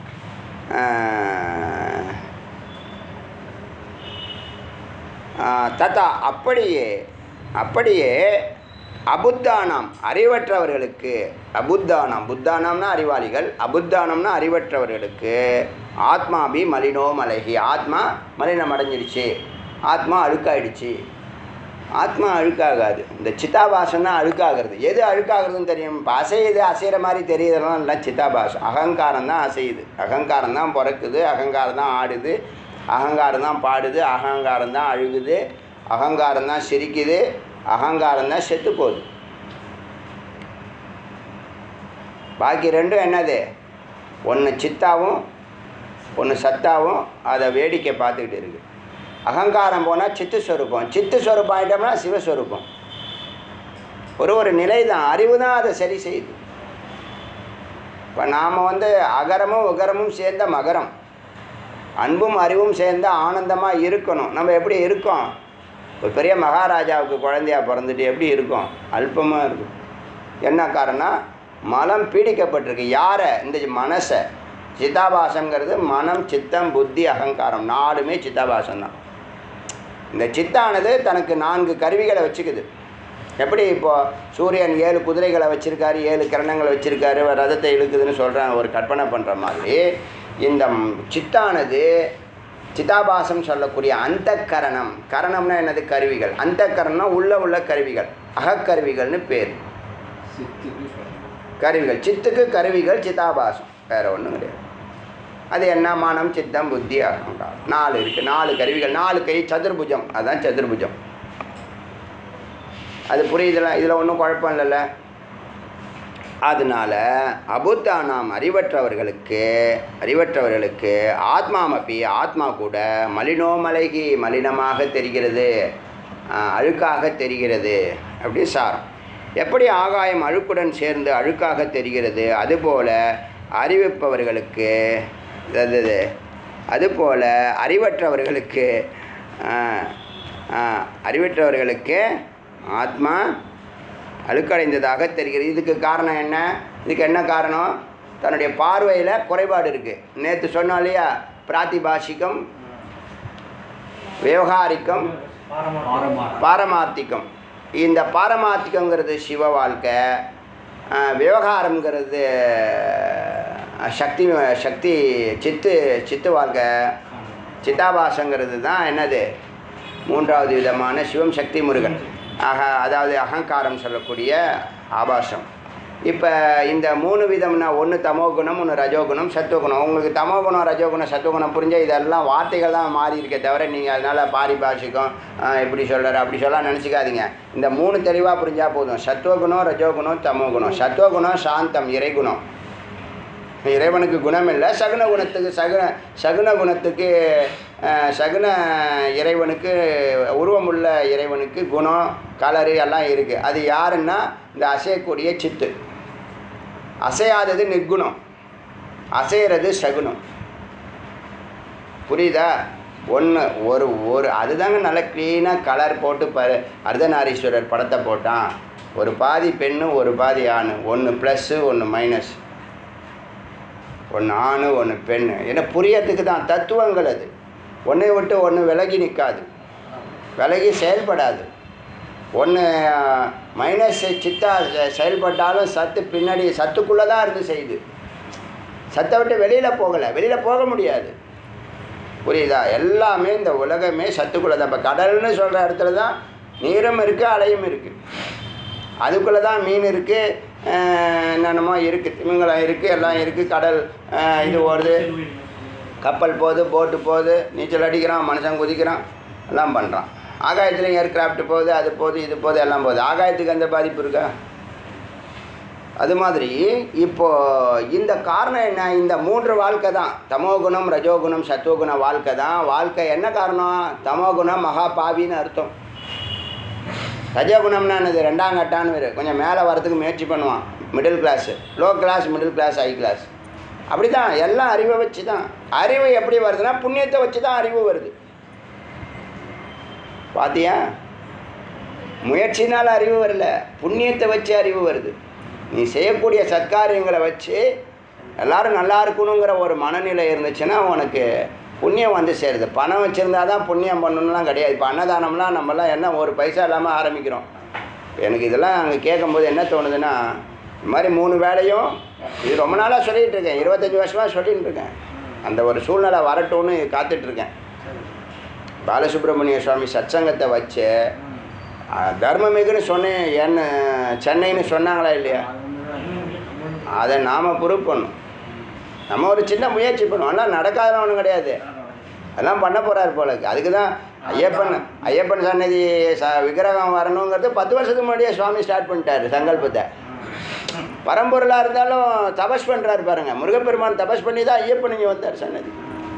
ததா அப்படியே அபுத்தானம் அறிவற்றவர்களுக்கு, புத்தானம்னா அறிவாளிகள், அபுத்தானம்னா அறிவற்றவர்களுக்கு ஆத்மாபி மலினோ மலகி, ஆத்மா மலினம் அடைஞ்சிடுச்சு, ஆத்மா அழுக்காயிடுச்சு. ஆத்மா அழுக்காகாது, இந்த சித்தாபாசம் தான் அழுக்காகிறது. எது அழுக்காகிறதுன்னு தெரியும். இப்போ அசைகிற மாதிரி தெரியுதெல்லாம் இல்லை. சித்தாபாசம் அகங்காரம் தான் அசையுது, அகங்காரம் தான் பிறக்குது, அகங்காரம் தான் ஆடுது, அகங்காரம் தான் பாடுது, அகங்காரம் தான் அழுகுது, அகங்காரம் தான் சிரிக்குது, அகங்காரம் தான் செத்து போகுது. பாக்கி ரெண்டும் என்னது? ஒன்று சித்தாவும் ஒன்று சத்தாவும் அதை வேடிக்கை பார்த்துக்கிட்டு இருக்குது. அகங்காரம் போனால் சித்து ஸ்வரூபம் ஆகிட்டோம்னா சிவஸ்வரூபம். ஒரு நிலை தான், அறிவு தான் அதை சரி செய்யுது. இப்போ நாம் அகரமும் உகரமும் சேர்ந்த மகரம், அன்பும் அறிவும் சேர்ந்த ஆனந்தமாக இருக்கணும். நம்ம எப்படி இருக்கோம்? ஒரு பெரிய மகாராஜாவுக்கு குழந்தையாக பிறந்துட்டு எப்படி இருக்கும்? அல்பமாக இருக்கும். என்ன காரணம்? மனம் பீடிக்கப்பட்டிருக்கு. யாரை? இந்த மனசை. சித்தாபாசங்கிறது மனம், சித்தம், புத்தி, அகங்காரம், நாலுமே சித்தாபாசம் தான். இந்த சித்தானது தனக்கு 4 கருவிகளை வச்சுக்குது. எப்படி இப்போது சூரியன் 7 குதிரைகளை வச்சுருக்காரு, 7 கிரணங்களை வச்சுருக்காரு, ரதத்தை இழுக்குதுன்னு சொல்கிறாங்க, ஒரு கற்பனை பண்ணுற மாதிரி. இந்த சித்தானது சிதாபாசம் சொல்லக்கூடிய அந்த கரணம்னா என்னது? கருவிகள். அந்த கரணம் உள்ள கருவிகள், அகக்கருவிகள்னு பேர். கருவிகள், சித்துக்கு கருவிகள் சிதாபாசம், வேறு ஒன்றும் கிடையாது. அது என்ன? மனம், சித்தம், புத்தி, அகங்காரம். 4 இருக்குது. 4 கருவிகள், 4 கை, சதுர்புஜம். அதுதான் சதுர்புஜம். அது புரியுதுல? இதில் ஒன்றும் குழப்பம் இல்லைல்ல. அதனால் அபுத்தானாம் அறிவற்றவர்களுக்கு ஆத்மாமப்பி, ஆத்மா கூட மலினோ மலைகி மலினமாக தெரிகிறது, அழுக்காக தெரிகிறது. அப்படி சாரம். எப்படி ஆகாயம் அழுக்குடன் சேர்ந்து அழுக்காக தெரிகிறது, அதுபோல் அறிவிப்பவர்களுக்கு, அதுபோல் அறிவற்றவர்களுக்கு ஆத்மா அழுக்கடைந்ததாக தெரிகிறது. இதுக்கு காரணம் என்ன? இதுக்கு என்ன காரணம்? தன்னுடைய பார்வையில் குறைபாடு இருக்குது. நேற்று சொன்னோம் இல்லையா? பிராத்திபாஷிகம், விவகாரிக்கம், பாரமார்த்திகம். இந்த பாரமார்த்திகங்கிறது சிவ வாழ்க்கை, விவகாரங்கிறது சக்தி சித்து வாழ்க்கை, சித்தாபாசங்கிறது தான் என்னது? 3வது விதமான சிவம், சக்தி, முருகன். அதாவது அகங்காரம் சொல்லக்கூடிய ஆபாசம். இப்போ இந்த 3 விதம்னா, ஒன்று தமோகுணம், ஒன்று ரஜோகுணம், சத்துவகுணம். உங்களுக்கு தமோகுணம், ரஜோகுணம், சத்துவகுணம் புரிஞ்சால் இதெல்லாம் வார்த்தைகள் தான் மாறி இருக்கே தவிர நீங்கள் அதனால் பாரிபாஷிகம் இப்படி சொல்கிறார் அப்படி சொல்லலாம் நினச்சிக்காதீங்க. இந்த 3 தெளிவாக புரிஞ்சால் போதும். சத்துவகுணம், ரஜோகுணம், தமோகுணம். சத்துவகுணம் சாந்தம், இறைகுணம். இறைவனுக்கு குணம் இல்லை, சகுன குணத்துக்கு சகுன இறைவனுக்கு, உருவமுள்ள இறைவனுக்கு குணம், கலரு எல்லாம் இருக்குது. அது யாருன்னா இந்த அசையக்கூடிய சித்து. அசையாதது நிர்குணம், அசைகிறது சகுனம். புரியுதா? ஒரு அதுதாங்க நல்ல க்ளீனாக கலர் போட்டு அர்த்தநாரீஸ்வரர் படத்தை போட்டான். ஒரு பாதி பெண்ணு ஒரு பாதி ஆண், ஒன்று ப்ளஸ்ஸு ஒன்று மைனஸ், ஒன்று ஆண் ஒன்று பெண்ணு. ஏன்னா புரியறதுக்கு தான் தத்துவங்கள். அது ஒன்றை விட்டு ஒன்று விலகி நிற்காது, விலகி செயல்படாது. ஒன்று மைனஸ் சித்தா செயல்பட்டாலும் சத்து பின்னாடி சத்துக்குள்ளே தான் இருந்து செய்யுது. சத்தை விட்டு வெளியில் போகலை, வெளியில் போக முடியாது. புரியுதா? எல்லாமே இந்த உலகமே சத்துக்குள்ளே தான். இப்போ கடல்னு சொல்கிற இடத்துல தான் நீரும் இருக்குது, அலையும் இருக்குது. அதுக்குள்ளே தான் மீன் இருக்குது, என்னென்னமோ இருக்குது, திமிங்கலம் இருக்குது, எல்லாம் இருக்குது. கடல் இது ஓடுது, கப்பல் போகுது, போட்டு போகுது, நீச்சல் அடிக்கிறான், மனுஷன் குதிக்கிறான், எல்லாம் பண்ணுறான். ஆகாயத்துலேயும் ஏர்கிராஃப்ட் போகுது, அது போகுது, இது போகுது, எல்லாம் போகுது. ஆகாயத்துக்கு அந்த பாதிப்பு இருக்கா? அது மாதிரி இப்போது இந்த காரணம் என்ன? இந்த 3 வாழ்க்கை தான். தமோகுணம், ரஜோகுணம், சத்துவகுண வாழ்க்கை தான். வாழ்க்கை என்ன காரணம்? தமோகுணம் மகா பாவின்னு அர்த்தம். ரஜோகுணம்னா என்னது? 2ஆம் கட்டான்னு கொஞ்சம் மேலே வரத்துக்கு முயற்சி பண்ணுவான். Middle class, low class, middle class, high class. அப்படி தான் எல்லாம் அறிவை வச்சு தான். அறிவு எப்படி வருதுன்னா புண்ணியத்தை வச்சு தான் அறிவு வருது. பார்த்தியா? முயற்சினால் அறிவு வரல, புண்ணியத்தை வச்சு அறிவு வருது. நீ செய்யக்கூடிய சத்காரியங்களை வச்சு எல்லோரும் நல்லா இருக்கணுங்கிற ஒரு மனநிலை இருந்துச்சுன்னா உனக்கு புண்ணியம் வந்து சேருது. பணம் வச்சுருந்தா தான் புண்ணியம் பண்ணணும்லாம் கிடையாது. இப்போ அன்னதானம்லாம் நம்மலாம் என்ன ஒரு பைசா இல்லாமல் ஆரம்பிக்கிறோம். எனக்கு இதெல்லாம் அங்கே கேட்கும்போது என்ன தோணுதுன்னா, இந்த மாதிரி 3 வேளையும் இது ரொம்ப நாளாக சொல்லிகிட்டு இருக்கேன், 25 வருஷமாக சொல்லிகிட்டு இருக்கேன். அந்த ஒரு சூழ்நிலை வரட்டும்னு காத்துட்ருக்கேன். பாலசுப்ரமணிய சுவாமி சத்சங்கத்தை வச்சு தர்மமிகுன்னு சொன்னேன். என்ன சென்னைன்னு சொன்னாங்களா இல்லையா? அதை நாம் ப்ரூவ் பண்ணணும். நம்ம ஒரு சின்ன முயற்சி பண்ணுவோம். ஆனால் நடக்காதெல்லாம் ஒன்றும் கிடையாது. அதெல்லாம் பண்ண போகிறார் போல. அதுக்கு தான் ஐயப்பன் சன்னதி விக்கிரகம் வரணுங்கிறது 10 வருஷத்துக்கு முன்னாடியே சுவாமி ஸ்டார்ட் பண்ணிட்டார் சங்கல்பத்தை. பரம்பொருளாக இருந்தாலும் தபஸ் பண்ணுறாரு பாருங்கள். முருகப்பெருமான் தபஸ் பண்ணி தான் ஐயப்பன் இங்கே வந்தார் சன்னதி.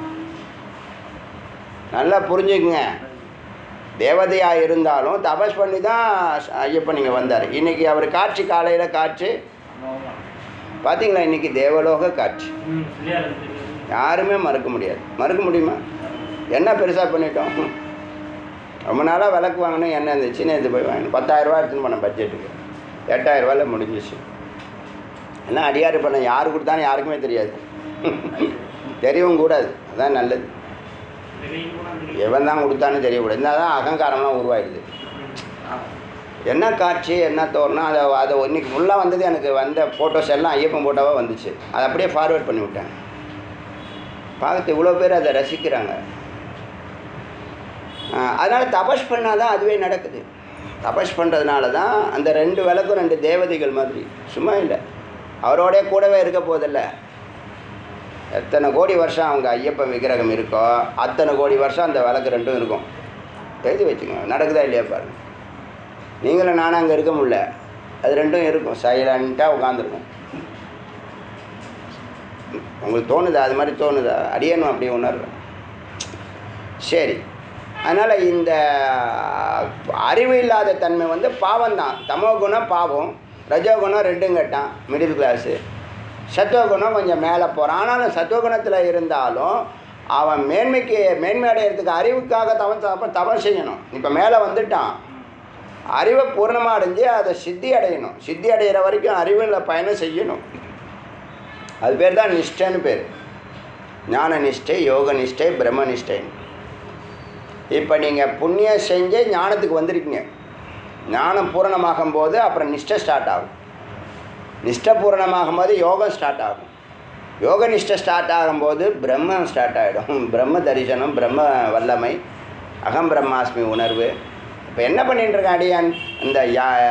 நல்லா புரிஞ்சுக்குங்க. தேவதையாக இருந்தாலும் தபஸ் பண்ணி தான் ஐயப்பன் இங்கே வந்தார். இன்றைக்கி அவர் காட்சி, காலையில் காட்சி பார்த்தீங்களா? இன்றைக்கி தேவலோக காட்சி யாருமே மறுக்க முடியாது. மறுக்க முடியுமா? என்ன பெருசாக பண்ணிட்டோம்? ரொம்ப நாளாக விளக்கு வாங்கினோம், என்ன இருந்துச்சுன்னு எடுத்து போய் வாங்கினோம். 10,000 ரூபா எடுத்துன்னு போனேன் பட்ஜெட்டுக்கு. 8,000 ரூபாயில் முடிஞ்சிச்சு. என்ன அடியாறு பண்ண யார் கொடுத்தாலும் யாருக்குமே தெரியாது, தெரியவும் கூடாது. அதுதான் நல்லது. எவன் தான் கொடுத்தான்னு தெரியக்கூடாது. இருந்தால் தான் அகங்காரம்லாம் உருவாயிடுது. என்ன காட்சி, என்ன தோறனா அதை இன்றைக்கி ஃபுல்லாக வந்தது. எனக்கு வந்த ஃபோட்டோஸ் எல்லாம் ஐயப்பன் ஃபோட்டோவாக வந்துச்சு. அதை அப்படியே ஃபார்வேர்ட் பண்ணி விட்டேன். பார்த்து இவ்வளோ பேர் அதை ரசிக்கிறாங்க. அதனால் தபஸ் பண்ணால் தான் அதுவே நடக்குது. தபஸ் பண்ணுறதுனால தான் அந்த 2 விளக்கும் 2 தேவதைகள் மாதிரி, சும்மா இல்லை. அவரோடைய கூடவே இருக்க போதில்லை. எத்தனை கோடி வருஷம் அவங்க ஐயப்பன் விக்கிரகம் இருக்கோ அத்தனை கோடி வருஷம் அந்த விளக்கு 2ம் இருக்கும். எழுதி வச்சுக்கோங்க. நடக்குதா இல்லையா பாருங்கள். நீங்களும் நானும் அங்கே இருக்க முடியல, அது 2ம் இருக்கும். சைலண்ட்டாக உட்காந்துருக்கும். உங்களுக்கு தோணுதா? அது மாதிரி தோணுதா? அடியணும் அப்படி உணர்றேன். சரி. அதனால் இந்த அறிவு இல்லாத தன்மை வந்து பாவம்தான். தமோகுணம் பாவம், ரஜோகுணம் 2ம் கட்டான் மிடில் கிளாஸு, சத்துவகுணம் கொஞ்சம் மேலே போகிறான். ஆனாலும் சத்துவகுணத்தில் இருந்தாலும் அவன் மேன்மை அடையிறதுக்கு அறிவுக்காக தவம் செய்யணும். இப்போ மேலே வந்துட்டான், அறிவை பூர்ணமாக அடைஞ்சு அதை சித்தி அடையணும். சித்தி அடைகிற வரைக்கும் அறிவில் பயணம் செய்யணும். அது பேர் தான் நிஷ்டைன்னு பேர். ஞான நிஷ்டை, யோக நிஷ்டை, பிரம்ம நிஷ்டை. இப்போ நீங்கள் புண்ணியம் செஞ்சு ஞானத்துக்கு வந்திருக்கீங்க. ஞானம் பூரணமாகும் போது அப்புறம் நிஷ்டை ஸ்டார்ட் ஆகும். நிஷ்டை பூரணமாகும் போது யோகம் ஸ்டார்ட் ஆகும். யோக நிஷ்டை ஸ்டார்ட் ஆகும்போது பிரம்மம் ஸ்டார்ட் ஆகிடும். பிரம்ம தரிசனம், பிரம்ம வல்லமை, அகம் பிரம்மாஸ்மி உணர்வு. இப்போ என்ன பண்ணிட்டு இருக்கான் அடியான்? இந்த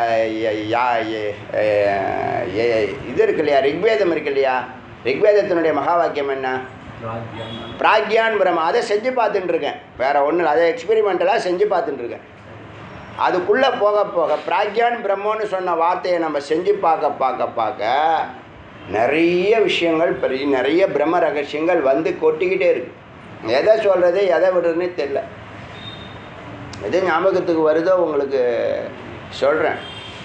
இது இருக்கு இல்லையா, ரிக்வேதம் இருக்கு இல்லையா, ரிக்வேதத்தினுடைய மகா வாக்கியம் என்ன? பிராக்யான் பிரம்ம. அதை செஞ்சு பார்த்துட்டுருக்கேன். வேறு ஒன்றும் இல்லை, அதை எக்ஸ்பெரிமெண்டலாக செஞ்சு பார்த்துட்டுருக்கேன். அதுக்குள்ளே போக போக பிராக்யான் பிரம்மன்னு சொன்ன வார்த்தையை நம்ம செஞ்சு பார்க்க நிறைய விஷயங்கள், நிறைய பிரம்ம ரகசியங்கள் வந்து கொட்டிக்கிட்டே இருக்குது. எதை சொல்கிறது எதை விடுறதுன்னே தெரில. எது ஞாபகத்துக்கு வருதோ உங்களுக்கு சொல்கிறேன்.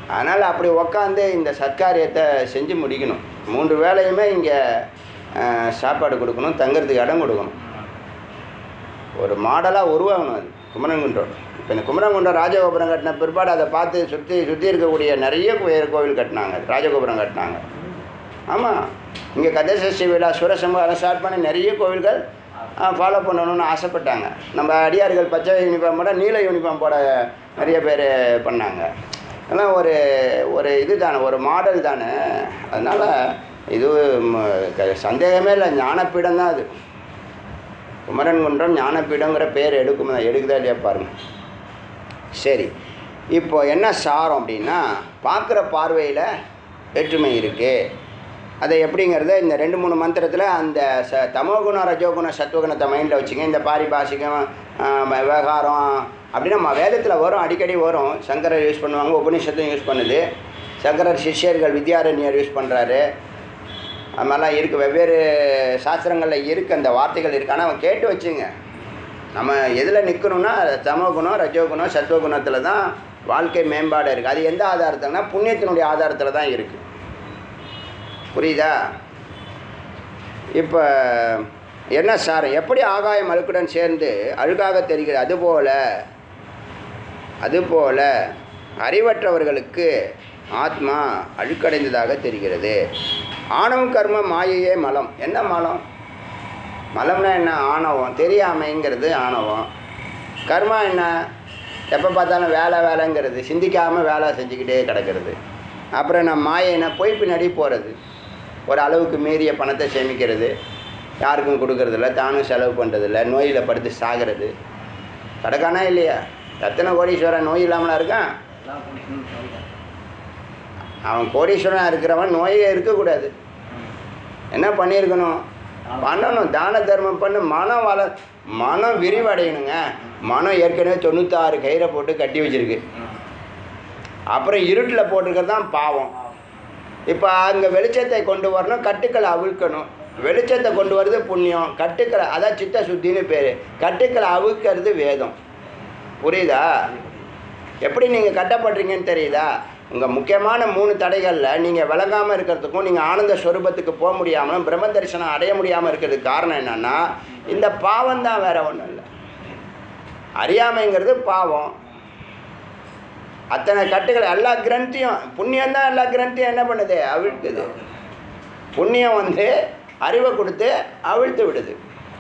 அதனால் அப்படி உக்காந்து இந்த சத்காரியத்தை செஞ்சு முடிக்கணும். 3 வேளையுமே இங்கே சாப்பாடு கொடுக்கணும், தங்கிறதுக்கு இடம் கொடுக்கணும். ஒரு மாடலாக உருவாகணும் அது குமரன்குன்றம். இப்போ இந்த குமரன்குன்றம் ராஜகோபுரம் கட்டின பிற்பாடு அதை பார்த்து சுற்றி இருக்கக்கூடிய நிறைய கோவில் கட்டினாங்க, ராஜகோபுரம் கட்டினாங்க. ஆமாம், இங்கே கந்தசஷ்டி விழா சூரசம்ஹாரம் ஸ்டார்ட் பண்ணி நிறைய கோவில்கள் ஃபாலோ பண்ணணும்னு ஆசைப்பட்டாங்க. நம்ம அடியார்கள் பச்சை யூனிஃபார்ம் போட நீல யூனிஃபார்ம் போட நிறைய பேர் பண்ணாங்க. அதெல்லாம் ஒரு இது தானே, ஒரு மாடல் தானே. அதனால் இது சந்தேகமே இல்லை, ஞானப்பீடம் தான் அது. குமரன்குன்றம் ஞானப்பீடங்கிற பேர் எடுக்குதா இல்லையா பாருங்கள். சரி, இப்போ என்ன சாரம் அப்படின்னா, பார்க்குற பார்வையில் வேற்றுமை இருக்குது. அதை எப்படிங்கிறத இந்த 2-3 மந்திரத்தில் அந்த தமோகுணம் ரஜோகுணம் சத்வகுணத்தை மைண்டில் வச்சுங்க. இந்த பாரிபாசிகம் விவகாரம் அப்படின்னு நம்ம வேதத்தில் வரும், அடிக்கடி வரும். சங்கரர் யூஸ் பண்ணுவாங்க, உபனிஷத்தும் யூஸ் பண்ணுது. சங்கரர் சிஷ்யர்கள் வித்யாரண்யர் யூஸ் பண்ணுறாரு. அது மாதிரிலாம் இருக்குது, வெவ்வேறு சாஸ்திரங்களில் இருக்குது, அந்த வார்த்தைகள் இருக்குது. ஆனால் அவன் கேட்டு வச்சுங்க. நம்ம எதில் நிற்கணும்னா தமோகுணம் ரஜோகுணம் சத்வகுணத்தில் தான் வாழ்க்கை மேம்பாடு இருக்குது. அது எந்த ஆதாரத்தில்னா புண்ணியத்தினுடைய ஆதாரத்தில் தான் இருக்குது. புரியுதா? இப்போ என்ன சார், எப்படி ஆகாயம் அழுக்குடன் சேர்ந்து அழுக்காக தெரிகிறது, அதுபோல அறிவற்றவர்களுக்கு ஆத்மா அழுக்கடைந்ததாக தெரிகிறது. ஆணவம் கர்ம மாயையே மலம். என்ன மலம்? மலம்னா என்ன? ஆணவம், தெரியாமைங்கிறது ஆணவம். கர்மா என்ன? எப்போ பார்த்தாலும் வேலைங்கிறது, சிந்திக்காமல் வேலை செஞ்சுக்கிட்டே கிடக்கிறது. அப்புறம் என்ன? மாயைன்னா பொய் பின்னாடி போகிறது, ஒரு அளவுக்கு மீறிய பணத்தை சேமிக்கிறது, யாருக்கும் கொடுக்கறதில்ல, தானும் செலவு பண்ணுறதில்ல, நோயில் படுத்து சாகிறது. கிடக்கானா இல்லையா? எத்தனை கோடீஸ்வரன் நோய் இல்லாமலாம் இருக்கான்? அவன் கோடீஸ்வரனாக இருக்கிறவன் நோயே இருக்கக்கூடாது. என்ன பண்ணியிருக்கணும்? பண்ணணும், தான தர்மம் பண்ணு, மனம் விரிவடையணுங்க. மனம் ஏற்கனவே 96 கயிறை போட்டு கட்டி வச்சுருக்கு. அப்புறம் இருட்டில் போட்டிருக்கிறது தான் பாவம். இப்போ அங்கே வெளிச்சத்தை கொண்டு வரணும், கட்டுக்களை அவிழ்க்கணும். வெளிச்சத்தை கொண்டு வர்றது புண்ணியம், கட்டுக்களை, அதான் சித்த சுத்தின்னு பேர். கட்டுக்களை அவிழ்க்கிறது வேதம். புரியுதா? எப்படி நீங்கள் கட்டப்படுறீங்கன்னு தெரியுதா? உங்கள் முக்கியமான 3 தடைகளில் நீங்கள் விளங்காமல் இருக்கிறதுக்கும், நீங்கள் ஆனந்த ஸ்வரூபத்துக்கு போக முடியாமலும், பிரம்ம தரிசனம் அடைய முடியாமல் இருக்கிறதுக்கு காரணம் என்னென்னா, இந்த பாவம் தான், வேறு ஒன்றும் இல்லை. அறியாமைங்கிறது பாவம். அத்தனை கட்டுகள், எல்லா கிரந்தியும், புண்ணியம்தான் எல்லா கிரந்தியும் என்ன பண்ணுது? அவிழ்க்குது. புண்ணியம் அறிவை கொடுத்து அவிழ்த்து விடுது.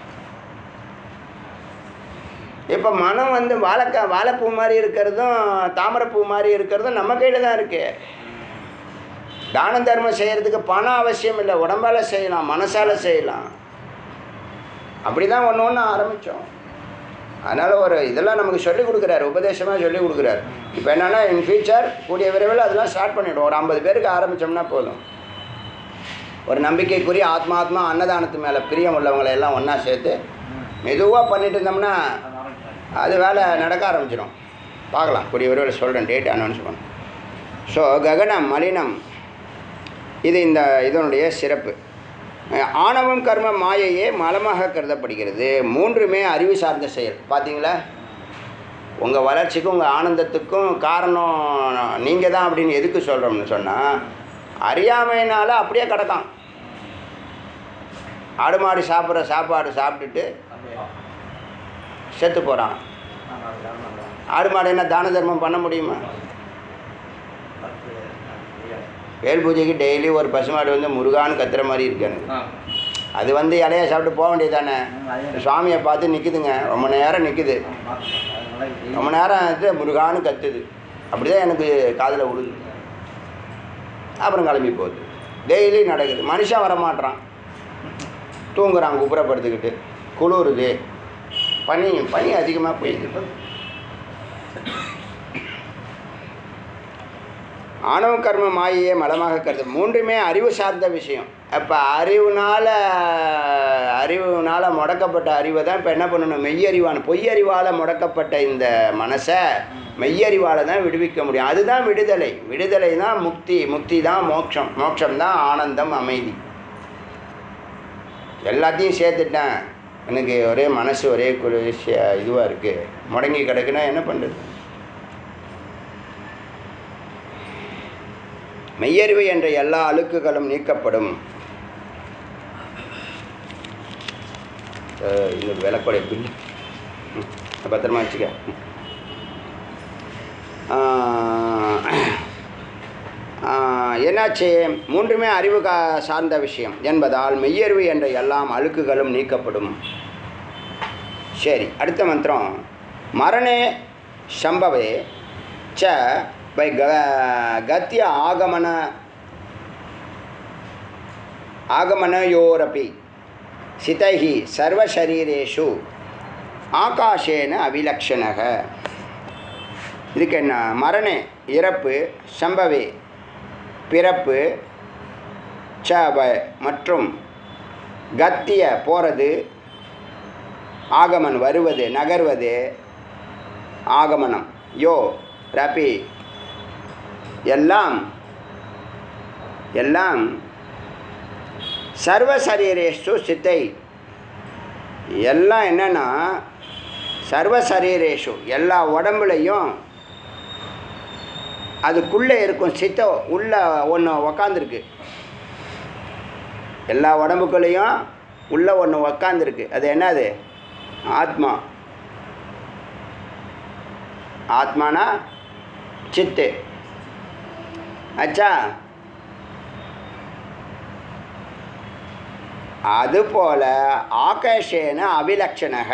இப்போ மனம் வாழைப்பூ மாதிரி இருக்கிறதும் தாமரைப்பூ மாதிரி இருக்கிறதும் நம்ம கையில் தான் இருக்குது. தான தர்மம் செய்கிறதுக்கு பணம் அவசியம் இல்லை, உடம்பால் செய்யலாம், மனசால் செய்யலாம். அப்படி தான் ஒன்று ஆரம்பித்தோம். அதனால் இதெல்லாம் நமக்கு சொல்லிக் கொடுக்குறாரு, உபதேசமாக சொல்லிக் கொடுக்குறாரு. இப்போ என்னென்னா, இன் ஃபியூச்சர் கூடிய விரைவில் அதெல்லாம் ஸ்டார்ட் பண்ணிவிடும். ஒரு 50 பேருக்கு ஆரம்பித்தோம்னா போதும். ஒரு நம்பிக்கைக்குரிய ஆத்மா அன்னதானத்து மேலே பிரியம் உள்ளவங்களை எல்லாம் ஒன்றா சேர்த்து மெதுவாக பண்ணிட்டு இருந்தோம்னா அது வேலை நடக்க ஆரம்பிச்சிடும். பார்க்கலாம், கூடிய விரைவில் சொல்கிறேன், டேட் அனௌன்ஸ் பண்ணேன். ஸோ ககனம் மலினம், இது இதனுடைய சிறப்பு. ஆணவம் கர்ம மாயையே மலமாக கருதப்படுகிறது. 3மே அறிவு சார்ந்த செயல். பார்த்தீங்களா? உங்கள் வளர்ச்சிக்கும் உங்கள் ஆனந்தத்துக்கும் காரணம் நீங்கள் தான் அப்படின்னு எதுக்கு சொல்கிறோம்னு சொன்னால், அறியாமையினால் அப்படியே கிடக்கான். ஆடு மாடு சாப்பிட்ற சாப்பாடு சாப்பிட்டுட்டு செத்து போகிறான். ஆடு மாடு என்ன தான தர்மம் பண்ண முடியுமா? வேல் பூஜைக்கு டெய்லி ஒரு பசுமாடு முருகான்னு கத்துற மாதிரி இருக்கானு. அது இலையை சாப்பிட்டு போக வேண்டியது தானே. சுவாமியை பார்த்து நிற்குதுங்க, ரொம்ப நேரம் நிற்குது, ரொம்ப நேரம் முருகான்னு கத்துது. அப்படி தான் எனக்கு காதில் விடுது. அப்புறம் கிளம்பி போகுது. டெய்லி நடக்குது. மனுஷன் வரமாட்டான், தூங்குறான் குப்புறப்படுத்துக்கிட்டு, குளிருது, பனி அதிகமாக போயிடுது. ஆணவ கர்ம மாயையே மலமாக கருது. 3மே அறிவு சார்ந்த விஷயம். அப்போ அறிவுனால் முடக்கப்பட்ட அறிவை தான் இப்போ என்ன பண்ணணும்? மெய்யறிவான பொய்யறிவால் முடக்கப்பட்ட இந்த மனசை மெய்யறிவால் தான் விடுவிக்க முடியும். அதுதான் விடுதலை. விடுதலை தான் முக்தி. முக்தி தான் மோட்சம். மோட்சம் தான் ஆனந்தம், அமைதி. எல்லாத்தையும் சேர்த்துட்டேன், எனக்கு ஒரே மனசு ஒரே இதுவாக இருக்குது, முடங்கி கிடக்குன்னா என்ன பண்ணுறது? மெய்யறிவு என்ற எல்லா அழுக்குகளும் நீக்கப்படும். இந்த விளக்கோடைய பில்லு பத்திரமா வச்சுக்க. என்னாச்சு? மூன்றுமே அறிவு சார்ந்த விஷயம் என்பதால் மெய்யறிவு என்ற எல்லாம் அழுக்குகளும் நீக்கப்படும். சரி, அடுத்த மந்திரம். மரணே சம்பவே ச பை கத்திய ஆகமனயோரபி சிதைஹி சர்வசரீரேஷு ஆகாஷேன அவிலக்ஷணக. இதுக்கு என்ன? மரணே இறப்பு, சம்பவே பிறப்பு, ச மற்றும் கத்திய போகிறது, ஆகமன் வருவது நகர்வது, ஆகமனம் யோ ரபி எல்லாம் எல்லாம் சர்வசரீரேஷு சித்தை எல்லாம் என்னன்னா சர்வசரீரேஷு எல்லா உடம்புலையும் அதுக்குள்ளே இருக்கும். சித்த உள்ள ஒன்று உக்காந்துருக்கு. எல்லா உடம்புக்குள்ளேயும் உள்ள ஒன்று உக்காந்துருக்கு. அது என்னது? ஆத்மா. ஆத்மானா சித்து. ஆச்சா? அதுபோல ஆகாஷேன அவிலக்ஷணக.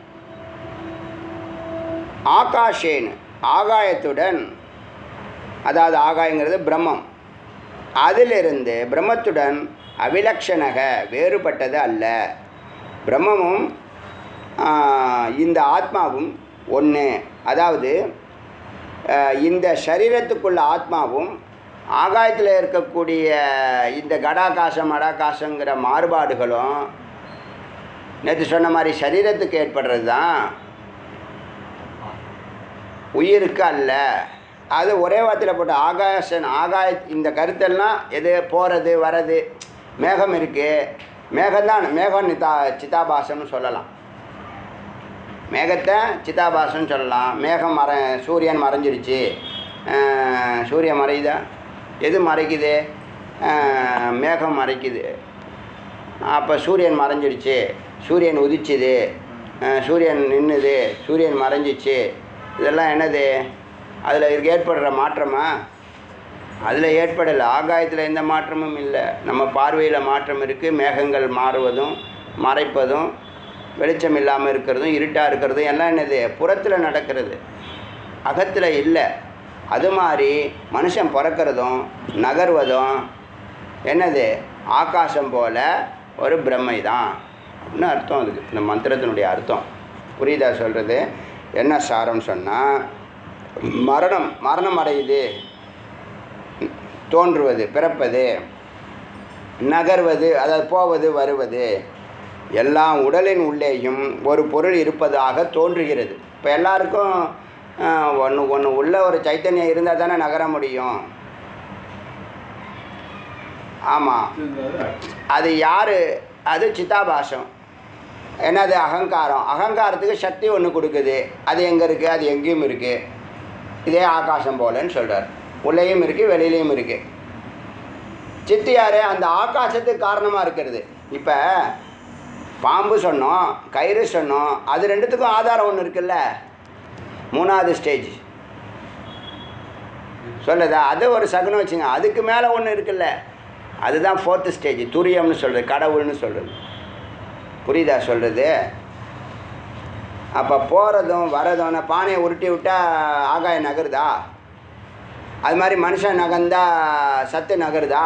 ஆகாஷேன் ஆகாயத்துடன், அதாவது ஆகாயங்கிறது பிரம்மம், அதிலிருந்து பிரம்மத்துடன் அவிலக்ஷணக வேறுபட்டது அல்ல. பிரம்மமும் இந்த ஆத்மாவும் ஒன்று. அதாவது இந்த சரீரத்துக்குள்ள ஆத்மாவும் ஆகாயத்தில் இருக்கக்கூடிய இந்த கடாகாசம் அடாகாசங்கிற மாறுபாடுகளும் நேற்று சொன்ன மாதிரி சரீரத்துக்கு ஏற்படுறது தான், உயிருக்கு அல்ல. அது ஒரே வார்த்தையில் போட்டு ஆகாய இந்த கருத்தெல்லாம் எது போகிறது வர்றது. மேகம் இருக்குது, மேகம்தான். மேகம் சிதாபாசம்னு சொல்லலாம். மேகத்தை சிதாபாசம்னு சொல்லலாம். மேகம் சூரியன் மறைஞ்சிருச்சு. சூரியன் மறையுதா? எது மறைக்குது? மேகம் மறைக்குது. அப்போ சூரியன் மறைஞ்சிடுச்சு, சூரியன் உதிச்சுது, சூரியன் நின்றுது, சூரியன் மறைஞ்சிச்சு. இதெல்லாம் என்னது? அதில் ஏற்படுற மாற்றமா? அதில் ஏற்படலை. ஆகாயத்தில் எந்த மாற்றமும் இல்லை. நம்ம பார்வையில் மாற்றம் இருக்குது. மேகங்கள் மாறுவதும் மறைப்பதும், வெளிச்சம் இல்லாமல் இருக்கிறதும், இருட்டாக இருக்கிறதும் எல்லாம் என்னது? புறத்தில் நடக்கிறது, அகத்தில் இல்லை. அது மாதிரி மனுஷன் பிறக்கிறதும் நகர்வதும் என்னது? ஆகாசம் போல ஒரு பிரம்மை தான் அப்படின்னு அர்த்தம். அதுக்கு இந்த மந்திரத்தினுடைய அர்த்தம் புரியுதா? சொல்கிறது என்ன சாரம்னு சொன்னால், மரணம் அடையுது, தோன்றுவது, பிறப்பது, நகர்வது, அதாவது போவது வருவது எல்லாம் உடலின் உள்ளேயும் ஒரு பொருள் இருப்பதாக தோன்றுகிறது. இப்போ எல்லாருக்கும் ஒன்று உள்ள ஒரு சைத்தன்யம் இருந்தால் தானே நகர முடியும். ஆமாம், அது யார்? அது சித்தாபாசம். என்னது? அகங்காரம். அகங்காரத்துக்கு சக்தி ஒன்று கொடுக்குது. அது எங்கே இருக்குது? அது எங்கேயும் இருக்குது. இதே ஆகாசம் போலன்னு சொல்கிறார். உள்ளேயும் இருக்குது, வெளியிலையும் இருக்குது. சித்து யார்? அந்த ஆகாசத்துக்கு காரணமாக இருக்கிறது. இப்போ பாம்பு சொன்னோம், கயிறு சொன்னோம், அது ரெண்டுத்துக்கும் ஆதாரம் ஒன்று இருக்குல்ல. மூணாவது ஸ்டேஜ் சொல்லுதா? அது ஒரு சகுனம் வச்சுங்க. அதுக்கு மேலே ஒன்று இருக்குல்ல, அதுதான் ஃபோர்த்து ஸ்டேஜ். துரியம்னு சொல்கிறது, கடவுள்னு சொல்கிறது. புரியுதா சொல்கிறது? அப்போ போகிறதும் வரதும், பானையை உருட்டி விட்டால் ஆகாயம் நகருதா? அது மாதிரி மனுஷன் நகர்ந்தா சத்து நகருதா?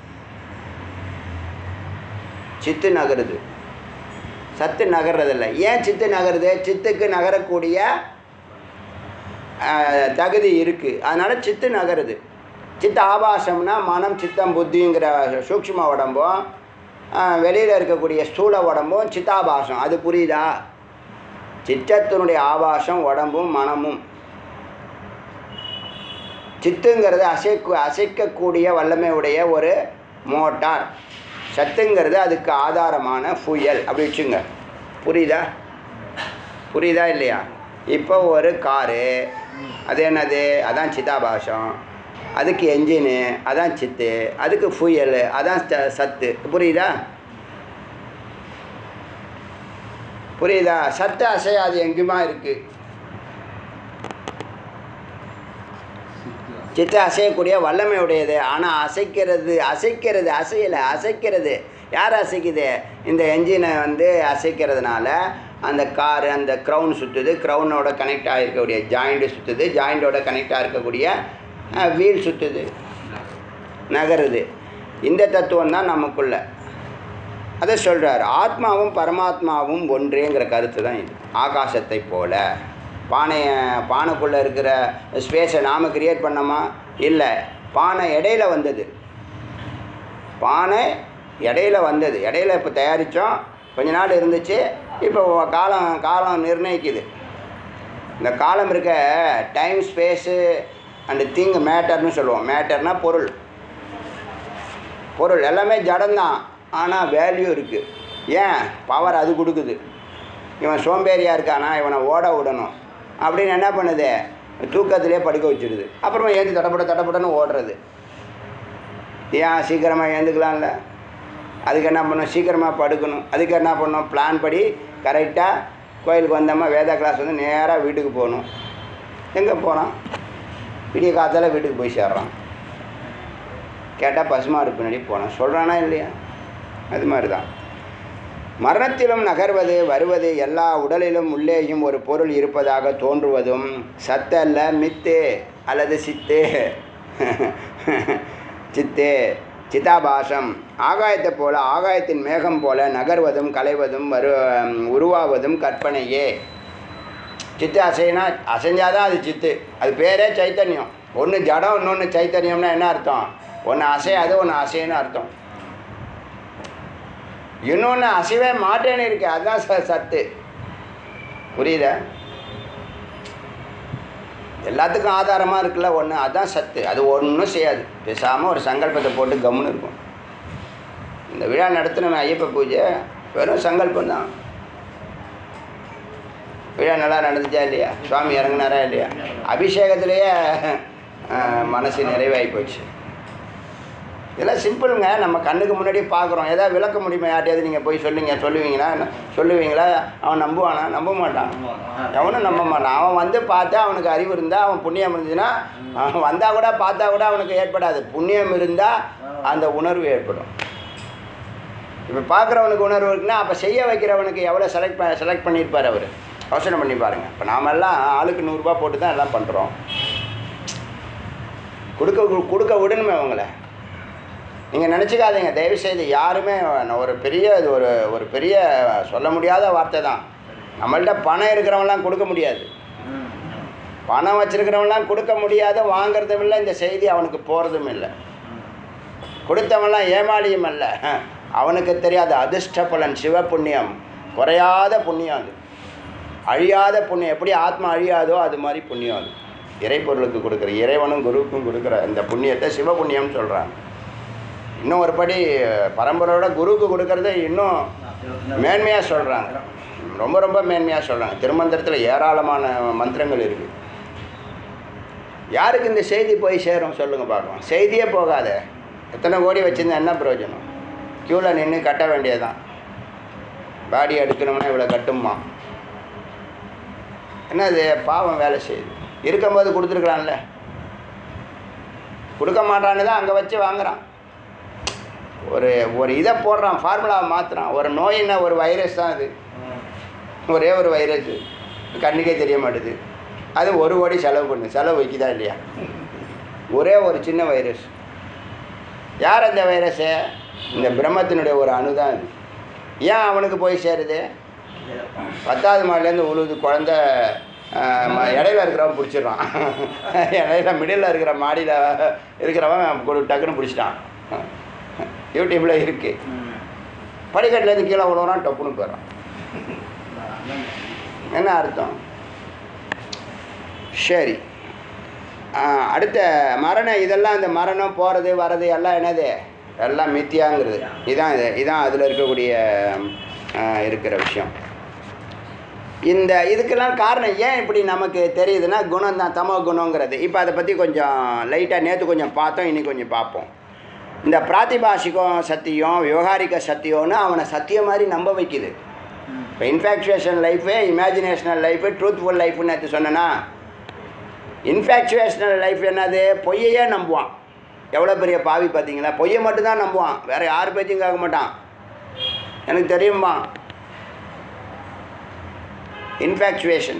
சித்து நகருது, சத்து நகர்றதில்லை. ஏன் சித்து நகருது? சித்துக்கு நகரக்கூடிய தகுதி இருக்குது, அதனால் சித்து நகருது. சித்த ஆபாசம்னா மனம், சித்தம், புத்திங்கிற சூக்ஷ்ம உடம்பும் வெளியில் இருக்கக்கூடிய ஸ்தூல உடம்பும் சித்தாபாசம். அது புரியுதா? சித்தத்தினுடைய ஆபாசம் உடம்பும் மனமும். சித்துங்கிறது அசைக்கக்கூடிய வல்லமை உடைய ஒரு மோட்டார். சத்துங்கிறது அதுக்கு ஆதாரமான புயல். அப்படி வச்சுங்க. புரியுதா இல்லையா? இப்போ ஒரு காரு, அது என்னது? அதான் சிதாபாசம். அதுக்கு என்ஜினு அதான் சித்து, அதுக்கு ஃபியூயல் அதான் சத்து. புரியுதா? புரியுதா? சத்து அசையாது, எங்குமா இருக்குது. சித்து அசையக்கூடிய வல்லமை உடையது. ஆனால் அசைக்கிறது அசையலை. யார் அசைக்குது? இந்த என்ஜினை வந்து அசைக்கிறதுனால அந்த காரு, அந்த க்ரௌன் சுற்றுது, க்ரௌனோட கனெக்ட் ஆகிருக்கக்கூடிய ஜாயிண்ட்டு சுற்றுது, ஜாயிண்டோட கனெக்ட் ஆகிருக்கக்கூடிய வீல் சுற்றுது, நகருது. இந்த தத்துவம் தான் நமக்குள்ள. அதை சொல்கிறார். ஆத்மாவும் பரமாத்மாவும் ஒன்றேங்கிற கருத்து தான் இது. ஆகாசத்தை போல பானைக்குள்ளே இருக்கிற ஸ்பேஸை நாம் கிரியேட் பண்ணோமா? இல்லை. பானை இடையில வந்தது. இடையில இப்போ தயாரித்தோம், கொஞ்ச நாள் இருந்துச்சு, இப்போ காலம் நிர்ணயிக்குது. இந்த காலம் இருக்க டைம், ஸ்பேஸு அண்டு திங், மேட்டர்னு சொல்லுவோம். மேட்டர்னா பொருள் எல்லாமே ஜடம்தான், ஆனால் வேல்யூ இருக்குது. ஏன்? பவர் அது கொடுக்குது. இவன் சோம்பேறியாக இருக்கானா, இவனை ஓட விடணும் அப்படின்னு என்ன பண்ணுது? தூக்கத்திலே படுக்க வச்சுடுது. அப்புறமா ஏந்து தடப்படன்னு ஓடுறது. ஏன்? சீக்கிரமாக ஏந்துக்கலாம்ல. அதுக்கு என்ன பண்ணணும்? சீக்கிரமாக படுக்கணும். அதுக்கு என்ன பண்ணணும்? பிளான் படி கரெக்டாக கோயிலுக்கு வந்தோமா, வேதா கிளாஸ் வந்து நேராக வீட்டுக்கு போகணும். எங்கே போகிறான்? விடிய காத்தால் வீட்டுக்கு போய் சேர்றான். கேட்டால் பசுமாடு பின்னாடி போனான். சொல்கிறானா இல்லையா? அது மாதிரி தான் மரணத்திலும் நகர்வது வருவது, எல்லா உடலிலும் உள்ளேயும் ஒரு பொருள் இருப்பதாக தோன்றுவதும் சத்தல்ல, மித்து அல்லது சித்தாபாசம். ஆகாயத்தை போல, ஆகாயத்தின் மேகம் போல நகர்வதும் கலைவதும் உருவாவதும் கற்பனையே. சித்து அசைஞ்சாதான் அது சித்து. அது பேரே சைத்தன்யம். ஒன்று ஜடம், இன்னொன்று சைத்தன்யம்னா என்ன அர்த்தம்? ஒன்று அசையாது, ஒன்று அசைன்னு அர்த்தம். இன்னொன்று அசைவே மாட்டேன்னு இருக்கு, அதுதான் சத்து. புரியுதா? எல்லாத்துக்கும் ஆதாரமாக இருக்குல்ல ஒன்று, அதுதான் சத்து. அது ஒன்றும் செய்யாது, பேசாமல் ஒரு சங்கல்பத்தை போட்டு கம்முன்னு இருக்கும். இந்த விழா நடத்தின ஐயப்ப பூஜை வெறும் சங்கல்பம் தான். விழா நல்லா நடந்துச்சா இல்லையா? சுவாமி இறங்குனாரா இல்லையா? அபிஷேகத்திலேயே மனசு நிறைவாகி போச்சு. இதெல்லாம் சிம்பிளுங்க. நம்ம கண்ணுக்கு முன்னாடி பார்க்குறோம். எதாவது விளக்க முடியுமா? யார்ட்டையாவது நீங்கள் போய் சொல்லுவீங்களா? அவன் நம்புவானா? நம்ப மாட்டான். எவனும் நம்ப மாட்டான். அவன் வந்து பார்த்தா அவனுக்கு அறிவு இருந்தால், அவன் புண்ணியம் இருந்துச்சுன்னா, அவன் வந்தால் கூட பார்த்தா கூட அவனுக்கு ஏற்படாது. புண்ணியம் இருந்தால் அந்த உணர்வு ஏற்படும். இப்போ பார்க்குறவனுக்கு உணர்வு இருக்குன்னா, அப்போ செய்ய வைக்கிறவனுக்கு எவ்வளோ செலக்ட் பண்ணியிருப்பார் அவர். யோசனை பண்ணி பாருங்கள். இப்போ நாமெல்லாம் ஆளுக்கு 100 ரூபா போட்டு தான் எல்லாம் பண்ணுறோம். கொடுக்க விடணுமே அவங்கள. நீங்கள் நினச்சிக்காதீங்க தயவுசெய்து. யாருமே ஒரு பெரிய சொல்ல முடியாத வார்த்தை தான். நம்மள்ட்ட பணம் இருக்கிறவங்களாம் கொடுக்க முடியாது. பணம் வச்சுருக்கிறவங்களாம் கொடுக்க முடியாத, வாங்கிறதும் இல்லை, இந்த செய்தி அவனுக்கு போகிறதும் இல்லை. கொடுத்தவன்லாம் ஏமாளியும் அல்ல, அவனுக்கு தெரியாத அதிர்ஷ்ட பலன், சிவ புண்ணியம், குறையாத புண்ணியம். அது அழியாத புண்ணியம். எப்படி ஆத்மா அழியாதோ அது மாதிரி புண்ணியம். அது இறைப்பொருளுக்கு கொடுக்குற, இறைவனும் குருவுக்கும் கொடுக்குற இந்த புண்ணியத்தை சிவ புண்ணியம்னு சொல்கிறாங்க. இன்னும் ஒரு படி பரம்பரையோட குருவுக்கு கொடுக்கறத இன்னும் மேன்மையாக சொல்கிறாங்க. ரொம்ப மேன்மையாக சொல்கிறாங்க. திருமந்திரத்தில் ஏராளமான மந்திரங்கள் இருக்குது. யாருக்கு இந்த செய்தி போய் சேரும் சொல்லுங்கள் பார்க்கலாம். செய்தியே போகாத. எத்தனை கோடி வச்சுருந்தா என்ன பிரயோஜனம்? க்யூவில் நின்று கட்ட வேண்டியதுதான். பாடி எடுக்கணும்னா இவ்வளோ கட்டுமா? என்ன இது பாவம் வேலை செய்யுது. இருக்கும்போது கொடுத்துருக்குறான்ல, கொடுக்க மாட்டான்னு தான் அங்கே வச்சு வாங்குகிறான். ஒரு இதை போடுறான், ஃபார்முலாவை மாற்றுறான். ஒரு நோயின்னா ஒரு வைரஸ் தான் அது. ஒரே ஒரு வைரஸ் கண்ணுக்கே தெரிய மாட்டுது. அது 1 கோடி செலவு வைக்குதா இல்லையா? ஒரே ஒரு சின்ன வைரஸ். யார் அந்த வைரஸு? இந்த பிரம்மத்தினுடைய ஒரு அணு தான் அது. ஏன் அவனுக்கு போய் சேருது? 10வது மாடிலேருந்து உழுது குழந்த இடையில இருக்கிறவன் பிடிச்சிடுறான். இடையில மிடில் இருக்கிற மாடியில் இருக்கிறவன் டக்குன்னு பிடிச்சிட்டான். யூடியூப்பில் இருக்குது. படிக்கட்டிலேருந்து கீழே விழுவுறான், டப்புன்னு போயிடுறான். என்ன அர்த்தம்? சரி, அடுத்த மரணம். இதெல்லாம் இந்த மரணம், போகிறது வர்றது எல்லாம் என்னது? எல்லாம் மித்தியாங்கிறது. இதான் அதில் இருக்கக்கூடிய இருக்கிற விஷயம். இதுக்கெல்லாம் காரணம் ஏன் இப்படி நமக்கு தெரியுதுன்னா குணம் தான், தமோ குணங்கிறது. இப்போ அதை பற்றி கொஞ்சம் லைட்டாக நேற்று கொஞ்சம் பார்த்தோம், இன்னைக்கு கொஞ்சம் பார்ப்போம். இந்த பிராத்திபாசிகம் சத்தியம், விவகாரிக சத்தியம்னு அவனை சத்தியம் மாதிரி நம்ப வைக்குது. இப்போ infatuation life, imaginational life, truthful லைஃப்னு நேற்று சொன்னேன்னா, இன்ஃபேக்சுவேஷனல் லைஃப் என்னது? பொய்யையே நம்புவான். எவ்வளோ பெரிய பாவி பார்த்தீங்களா? பொய்யை மட்டும்தான் நம்புவான், வேறு யார் பேச்சையும் கேட்க மாட்டான். எனக்கு தெரியுமா இன்ஃபேக்சுவேஷன்,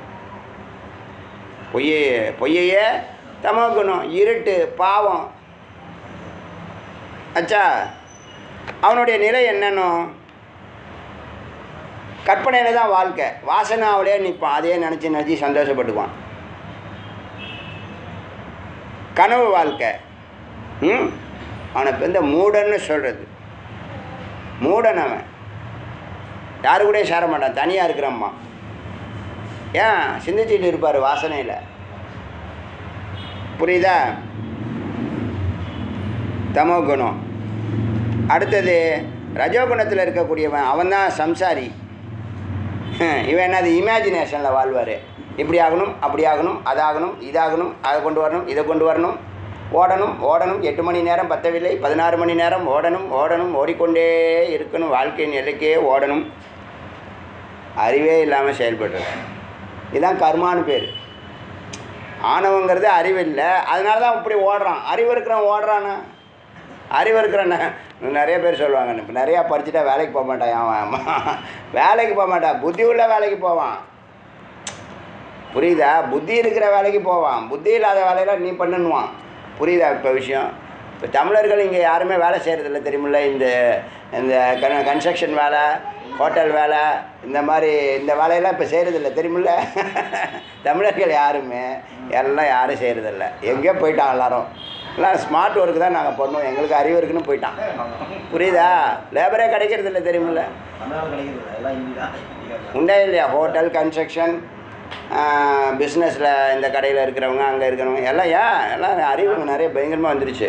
பொய்யையே தமோ குணம், இருட்டு, பாவம். அச்சா, அவனுடைய நிலை என்னன்னு கற்பனையில் தான் வாழ்க்கை, வாசனாவிலே நிற்பான், அதையே நினச்சி சந்தோஷப்பட்டுக்குவான். கனவு வாழ்க்கை. அவனை இப்போ இந்த மூடன்னு சொல்கிறது, மூடன் அவன். யாரு கூட சேர மாட்டான், தனியாக இருக்கிறம்மா. ஏன் சிந்திச்சுட்டு இருப்பார் வாசனையில். புரியுதா? தமோ குணம். அடுத்தது ரஜோகுணத்தில் இருக்கக்கூடியவன், அவன் தான் சம்சாரி. இவன் என்னது? இமேஜினேஷனில் வாழ்வார். இப்படி ஆகணும், அப்படி ஆகணும், அதாகணும், இதாகணும், அதை கொண்டு வரணும், இதை கொண்டு வரணும், ஓடணும் 8 மணி நேரம் பத்தவில்லை, 16 மணி நேரம் ஓடணும், ஓடிக்கொண்டே இருக்கணும், வாழ்க்கையின் எல்லைக்கே ஓடணும். அறிவே இல்லாமல் செயல்படுறது, இதுதான் கர்மான்னு பேர். ஆணவங்கிறது அறிவில்லை, அதனால தான் இப்படி ஓடுறான். அறிவு இருக்கிறவன் ஓடுறானா? அறிவு இருக்கிறான நிறைய பேர் சொல்லுவாங்க, இப்போ நிறையா படிச்சுட்டா வேலைக்கு போக மாட்டான். அவன் வேலைக்கு போக மாட்டான், புத்தி உள்ள வேலைக்கு போவான். புரியுதா? புத்தி இருக்கிற வேலைக்கு போவான், புத்தி இல்லாத வேலையெல்லாம் நீ பண்ணணுவான். புரியுதா இப்போ விஷயம்? இப்போ தமிழர்கள் இங்கே யாருமே வேலை செய்கிறதில்ல, தெரியுமில்ல? இந்த கன்ஸ்ட்ரக்ஷன் வேலை, ஹோட்டல் வேலை, இந்த மாதிரி இந்த வேலையெல்லாம் இப்போ செய்கிறதில்ல, தெரியுமில்ல? தமிழர்கள் யாருமே எல்லாம் யாரும் செய்கிறதில்ல. எங்கேயோ போயிட்டான் எல்லாரும். எல்லாம் ஸ்மார்ட் ஒர்க்கு தான் நாங்கள் பண்ணுவோம், எங்களுக்கு அறிவு இருக்குன்னு போயிட்டான். புரியுதா? லேபரே கிடைக்கிறது இல்லை, தெரியுமில்ல? உண்டே இல்லையா? ஹோட்டல், கன்ஸ்ட்ரக்ஷன், பிஸ்னஸில் இந்த கடையில் இருக்கிறவங்க, அங்கே இருக்கிறவங்க எல்லாம் எல்லாம் அறிவு நிறைய பயங்கரமாக வந்துடுச்சு.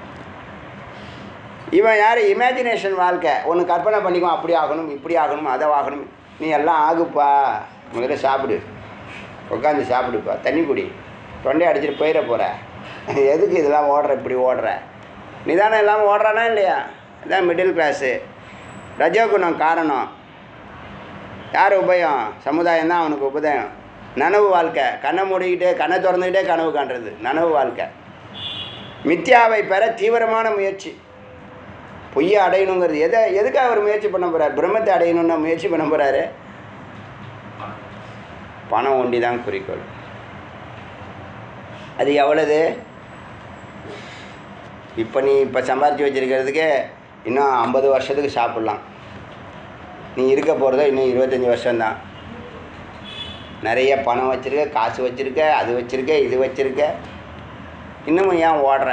இவன் யார்? இமேஜினேஷன் வாழ்க்கை. ஒன்று கற்பனை பண்ணிக்குவான், அப்படி ஆகணும், இப்படி ஆகணும், அதை ஆகணும். நீ எல்லாம் ஆகுப்பா, முதல்ல சாப்பிடு, உட்காந்து சாப்பிடுப்பா, தண்ணி குடி, தொண்டையை அடிச்சுட்டு போயிட போகிற. எதுக்கு இதெல்லாம் ஓடுற, இப்படி ஓடுற? நிதானம் இல்லாமல் ஓடுறானா இல்லையா? இதான் மிடில் கிளாஸு. ரஜோகுணம் காரணம். யார் உபயம்? சமுதாயம் தான் அவனுக்கு உபதயம். நனவு வாழ்க்கை, கண்ணை மூடிக்கிட்டே கண்ணை திறந்துக்கிட்டே கனவு காண்றது நனவு வாழ்க்கை. மித்யாவை பெற தீவிரமான முயற்சி. பொய்யை அடையணுங்கிறது எதுக்காக அவர் முயற்சி பண்ண போகிறார்? பிரம்மத்தை அடையணும்னா முயற்சி பண்ண போகிறாரு. பணம் ஒண்டி தான் குறிக்கோள். அது எவ்வளவு? இப்போ சம்பாரித்து வச்சுருக்கிறதுக்கே இன்னும் 50 வருஷத்துக்கு சாப்பிட்லாம். நீ இருக்க போகிறதோ இன்னும் 25 வருஷம்தான். நிறைய பணம் வச்சுருக்க, காசு வச்சுருக்க, அது வச்சுருக்க, இது வச்சுருக்க, இன்னமும் ஏன் ஓடுற?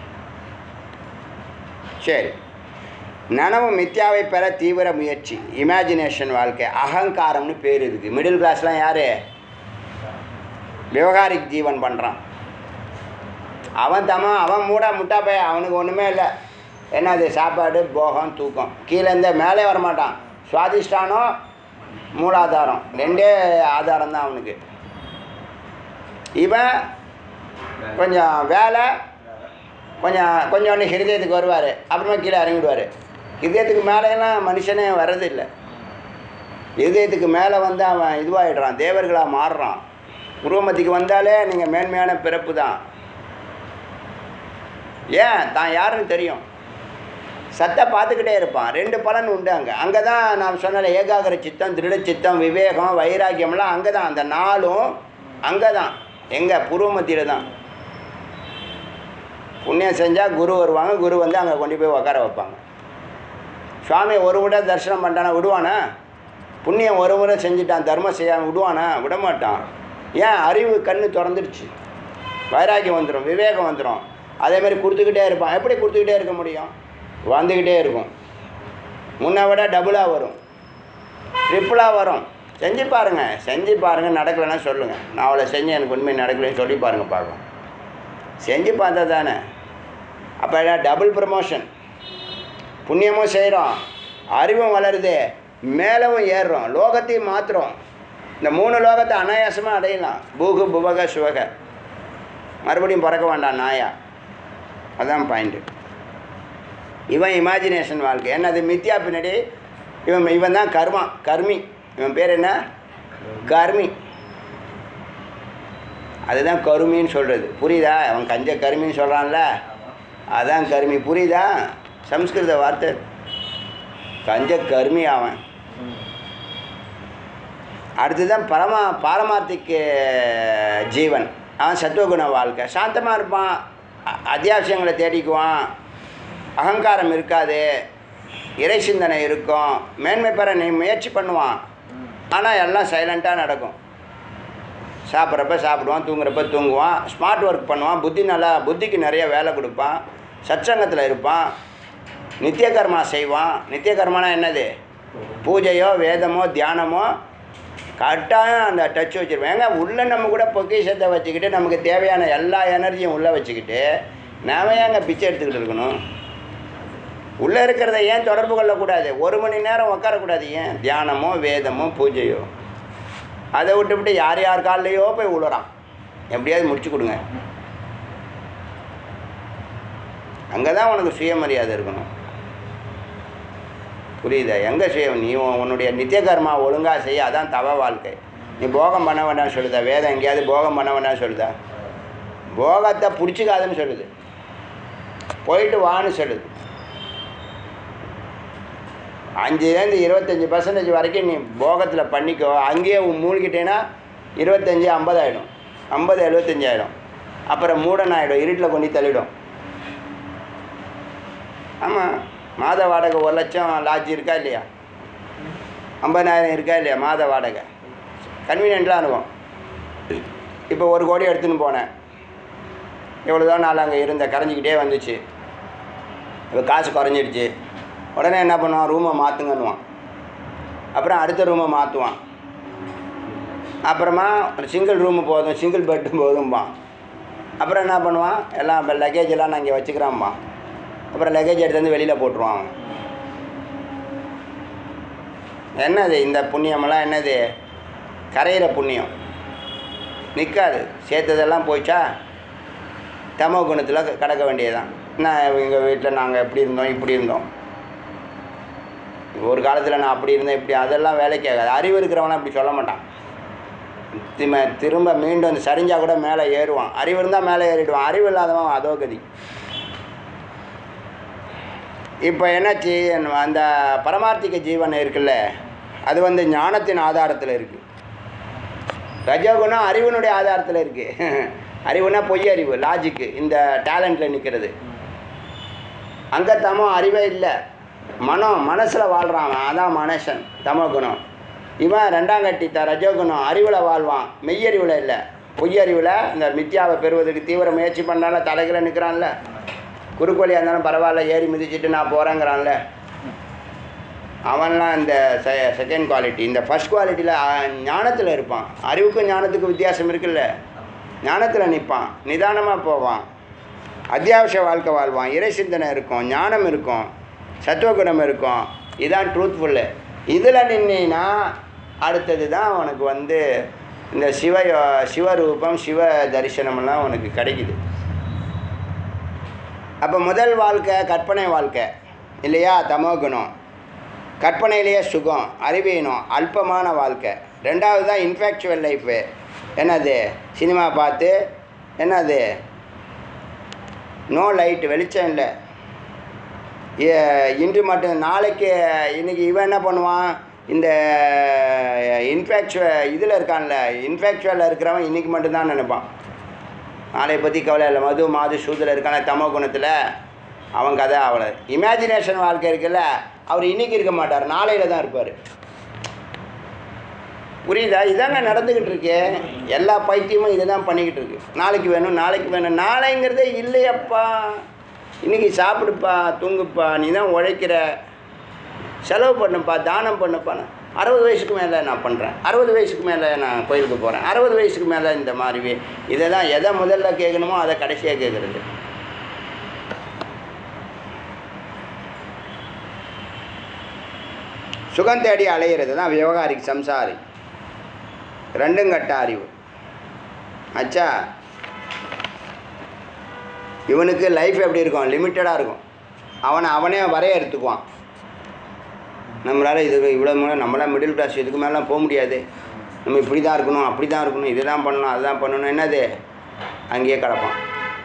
சரி, நனவு மித்யாவை பெற தீவிர முயற்சி, இமேஜினேஷன் வாழ்க்கை, அகங்காரம்னு பேர் இருக்குது. மிடில் கிளாஸ்லாம் யார்? விவகாரிக் ஜீவன் பண்ணுறான். அவன் முட்டாப்பைய, அவனுக்கு ஒன்றுமே இல்லை. என்னது? சாப்பாடு, போகம், தூக்கம். கீழேருந்தே மேலே வரமாட்டான். சுவாதிஷ்டானம், மூலாதாரம், ரெண்டே ஆதாரம் தான் அவனுக்கு. இவன் கொஞ்சம் வேலை, கொஞ்சம் ஹிருதயத்துக்கு வருவார், அப்புறமா கீழே இறங்கிடுவார். ஹிருதயத்துக்கு மேலேலாம் மனுஷனே வர்றதில்லை. ஹிருதயத்துக்கு மேலே வந்து அவன் இதுவாகிடுறான், தேவர்களாக மாறுறான். உருவமத்திக்கு வந்தாலே நீங்கள் மேன்மையான பிறப்பு தான். ஏன்? தான் யாருன்னு தெரியும். சத்தை பார்த்துக்கிட்டே இருப்பான். 2 பலன் உண்டு அங்கே தான் நான் சொன்னல, ஏகாகிர சித்தம், திருட சித்தம், விவேகம், வைராக்கியம்லாம் அங்கே தான். அந்த 4ம் அங்கே தான். எங்கே? பூர்வமத்தியில் தான். புண்ணியம் செஞ்சால் குரு வருவாங்க, குரு வந்து அங்கே கொண்டு போய் உட்கார வைப்பாங்க. சுவாமி ஒரு முறை தரிசனம் பண்ணிட்டானா விடுவானா? புண்ணியம் ஒரு முறை செஞ்சுட்டான், தர்மம் செய்யாமல் விடுவானா? விடமாட்டான். ஏன்? அறிவு கண்ணு திறந்துடுச்சு, வைராக்கியம் வந்துடும், விவேகம் வந்துடும். அதேமாதிரி கொடுத்துக்கிட்டே இருப்பான். எப்படி கொடுத்துக்கிட்டே இருக்க முடியும்? வந்துக்கிட்டே இருக்கும். முன்னை விட டபுளாக வரும், ட்ரிப்புளாக வரும். செஞ்சு பாருங்கள். நடக்கலைன்னா சொல்லுங்கள். நான் அவளை செஞ்சு எனக்கு உண்மை நடக்கலைன்னு சொல்லி பாருங்கள், பார்க்கலாம். செஞ்சு பார்த்தா தானே. அப்போ டபுள் ப்ரமோஷன். புண்ணியமும் செய்கிறோம், அறிவும் வளருது, மேலவும் ஏறுறோம், லோகத்தையும் மாற்றுறோம். இந்த 3 லோகத்தை அனாயாசமாக அடையலாம். பூகு புவக சுவக, மறுபடியும் பிறக்க வேண்டாம் நாயா. அதுதான் பாயிண்ட்டு. இவன் இமேஜினேஷன் வாழ்க்கை. என்னது மித்யா பின்னாடி இவன் தான் கர்மி. இவன் பேர் என்ன? கர்மி. அதுதான் கருமின்னு சொல்கிறது. புரியுதா? அவன் கஞ்ச கருமின்னு சொல்கிறான்ல, அதுதான் கருமி. புரியுதா? சம்ஸ்கிருத வார்த்தை. கஞ்ச கருமி அவன். அடுத்துதான் பாரமார்த்திக்கு ஜீவன். அவன் சத்துவகுண வாழ்க்கை. சாந்தமாக இருப்பான், அத்தியாவசியங்களை தேடிக்குவான், அகங்காரம் இருக்காது, இறை சிந்தனை இருக்கும், மேன்மை பெற முயற்சி பண்ணுவான். ஆனால் எல்லாம் சைலண்ட்டாக நடக்கும். சாப்பிட்றப்ப சாப்பிடுவான், தூங்குறப்ப தூங்குவான், ஸ்மார்ட் ஒர்க் பண்ணுவான், புத்திக்கு நிறைய வேலை கொடுப்பான், சத்சங்கத்தில் இருப்பான், நித்திய கர்மா செய்வான். நித்திய கர்மானா என்னது? பூஜையோ வேதமோ தியானமோ கரெக்டாக அந்த டச் வச்சுருப்பேன். ஏங்க உள்ளே நம்ம கூட பொக்கிஷத்தை வச்சுக்கிட்டு நமக்கு தேவையான எல்லா எனர்ஜியும் உள்ளே வச்சுக்கிட்டு நாம ஏங்க பிச்சை எடுத்துக்கிட்டு இருக்கணும்? உள்ளே இருக்கிறத ஏன் தொடர்பு கொள்ளக்கூடாது? 1 மணி நேரம் உட்காரக்கூடாது? ஏன்? தியானமோ வேதமோ பூஜையோ. அதை விட்டு யார் காலையோ போய் விழுறான். எப்படியாவது முடிச்சு கொடுங்க. அங்கே தான் உனக்கு சுயமரியாதை இருக்கணும். புரியுதா? எங்கே சுயம்? நீ உன்னுடைய நித்திய கர்மா ஒழுங்காக செய்ய, அதான் தவ வாழ்க்கை. நீ போகம் பண்ண வேண்டாம்னு சொல்லுதா? வேதம் எங்கேயாவது போகம் பண்ண வேண்டாம்னு சொல்லுதா? போகத்தை பிடிச்சிக்காதுன்னு சொல்லுது, போயிட்டு வான்னு சொல்லுது. 5லேருந்து 25% வரைக்கும் நீ போகத்தில் பண்ணிக்கோ. அங்கேயே மூழ்கிட்டேன்னா 25 50 ஆகிடும், 50 75 ஆகிடும். அப்புறம் மூடன் ஆகிடும், இருட்டில் கொண்டு தள்ளிடும். ஆமாம், மாத வாடகை 1 லட்சம் லாட்ஜ் இருக்கா இல்லையா? 50,000 இருக்கா இல்லையா மாத வாடகை? கன்வீனியன்ட்லாம் இருக்கும். இப்போ 1 கோடி எடுத்துன்னு போனேன், எவ்வளோதான் நாள் அங்கே இருந்த கரைஞ்சிக்கிட்டே வந்துச்சு. இப்போ காசு குறைஞ்சிடுச்சு. உடனே என்ன பண்ணுவான்? ரூமை மாற்றுங்கன்னுவான். அப்புறம் அடுத்த ரூமை மாற்றுவான். அப்புறமா ஒரு சிங்கிள் ரூமு போதும், சிங்கிள் பெட்டு போதும்பான். அப்புறம் என்ன பண்ணுவான்? எல்லாம் லக்கேஜ் எல்லாம் நான் இங்கே வச்சுக்கிறான்பான். அப்புறம் லக்கேஜ் எடுத்து வந்து வெளியில் போட்டுருவான் அவன். என்னது இந்த புண்ணியமெல்லாம்? என்னது? கரையிற புண்ணியம், நிற்காது. சேர்த்ததெல்லாம் போயிச்சா தமோ குணத்தில் கிடக்க வேண்டியதுதான். நான் எங்கள் வீட்டில் நாங்கள் எப்படி இருந்தோம், இப்படி இருந்தோம், ஒரு காலத்தில் நான் அப்படி இருந்தேன் இப்படி, அதெல்லாம் வேலைக்கு ஆகாது. அறிவு இருக்கிறவனா அப்படி சொல்ல மாட்டான். திரும்ப மீண்டும் அந்த சரிஞ்சால் கூட மேலே ஏறுவான். அறிவு இருந்தால் மேலே ஏறிடுவான், அறிவு இல்லாதவன் அதோ கதி. இப்போ என்னாச்சு? அந்த பரமார்த்திக ஜீவன் இருக்குல்ல, அது ஞானத்தின் ஆதாரத்தில் இருக்குது. ரஜோகுணம் அறிவினுடைய ஆதாரத்தில் இருக்குது. அறிவுனா பொய் அறிவு, லாஜிக்கு, இந்த டேலண்டில் நிற்கிறது. அங்கே தமோ அறிவே இல்லை, மனசில் வாழ்கிறான். அதான் மனுஷன் தமோ குணம். இவன் 2ஆம் கட்டி ரஜோகுணம், அறிவில் வாழ்வான், மெய்யறிவில் இல்லை, பொய்யறிவில். இந்த மித்யாவை பெறுவதற்கு தீவிர முயற்சி பண்ணுறான்ல, தலைகளை நிற்கிறான்ல, குறுக்கு வழியாக இருந்தாலும் பரவாயில்ல, ஏறி மிதிச்சுட்டு நான் போகிறேங்கிறான்ல, அவன்லாம் இந்த செகண்ட் குவாலிட்டி. இந்த ஃபஸ்ட் குவாலிட்டியில் ஞானத்தில் இருப்பான். அறிவுக்கும் ஞானத்துக்கும் வித்தியாசம் இருக்குல்ல. ஞானத்தில் நிற்பான், நிதானமாக போவான், அத்தியாவசிய வாழ்க்கை வாழ்வான், இறை சிந்தனை இருக்கும், ஞானம் இருக்கும், சத்துவகுணம் இருக்கும். இதுதான் ட்ரூத்ஃபுல்லு. இதில் நின்னா அடுத்தது தான் உனக்கு இந்த சிவரூபம், சிவ தரிசனம்லாம் உனக்கு கிடைக்குது. அப்போ முதல் வாழ்க்கை கற்பனை வாழ்க்கை இல்லையா? தமோகுணம். கற்பனையிலேயே சுகம், அறிவீனம், அல்பமான வாழ்க்கை. 2வது தான் இன்ஃபேக்சுவல் லைஃபு. என்னது? சினிமா பார்த்து, என்னது? நோ லைட், வெளிச்சம் இல்லை. இன்று மட்டும், நாளைக்கு, இன்றைக்கி இவன் என்ன பண்ணுவான்? இந்த இதில் இருக்கான்ல, இன்ஃபேக்சுவலில் இருக்கிறவன் இன்றைக்கி மட்டும்தான் நினைப்பான். நாளையை பற்றி கவலை இல்லை. மாது சூதில் இருக்கான தமோ குணத்தில், அவன் கதை அவ்வளோ. இமேஜினேஷன் வாழ்க்கை இருக்குல்ல, அவர் இன்றைக்கி இருக்க மாட்டார், நாளையில் தான் இருப்பார். புரியுதா? இதாங்க நடந்துக்கிட்டு இருக்கு. எல்லா பைத்தியமும் இதை தான் பண்ணிக்கிட்டு இருக்கு. நாளைக்கு வேணும், நாளைக்கு வேணும். நாளைங்கிறதே இல்லையப்பா. இன்றைக்கி சாப்பிடுப்பா, தூங்குப்பா, நீ தான் உழைக்கிற, செலவு பண்ணுப்பா, தானம் பண்ணுப்பா. 60 வயசுக்கு மேலே நான் பண்ணுறேன், 60 வயசுக்கு மேலே நான் கோயிலுக்கு போகிறேன், 60 வயசுக்கு மேலே இந்த மாதிரி. இதெல்லாம் எதை முதல்ல கேட்கணுமோ அதை கடைசியாக கேட்குறது. சுகம் தேடி அலையிறது தான் விவகாரிக்கு சம்சாரி. ரெண்டும் கட்ட அறிவு. ஆச்சா? இவனுக்கு லைஃப் எப்படி இருக்கும்? லிமிட்டடாக இருக்கும். அவனே வரையறுத்துக்குவான். நம்மளால் இது இவ்வளோ மூலம் நம்மளால் மிடில் கிளாஸ் இதுக்கு மேலாம் போக முடியாது, நம்ம இப்படி தான் இருக்கணும், அப்படி தான் இருக்கணும், இதுதான் பண்ணணும், அதுதான் பண்ணணும், என்னது அங்கேயே கிடப்பான்.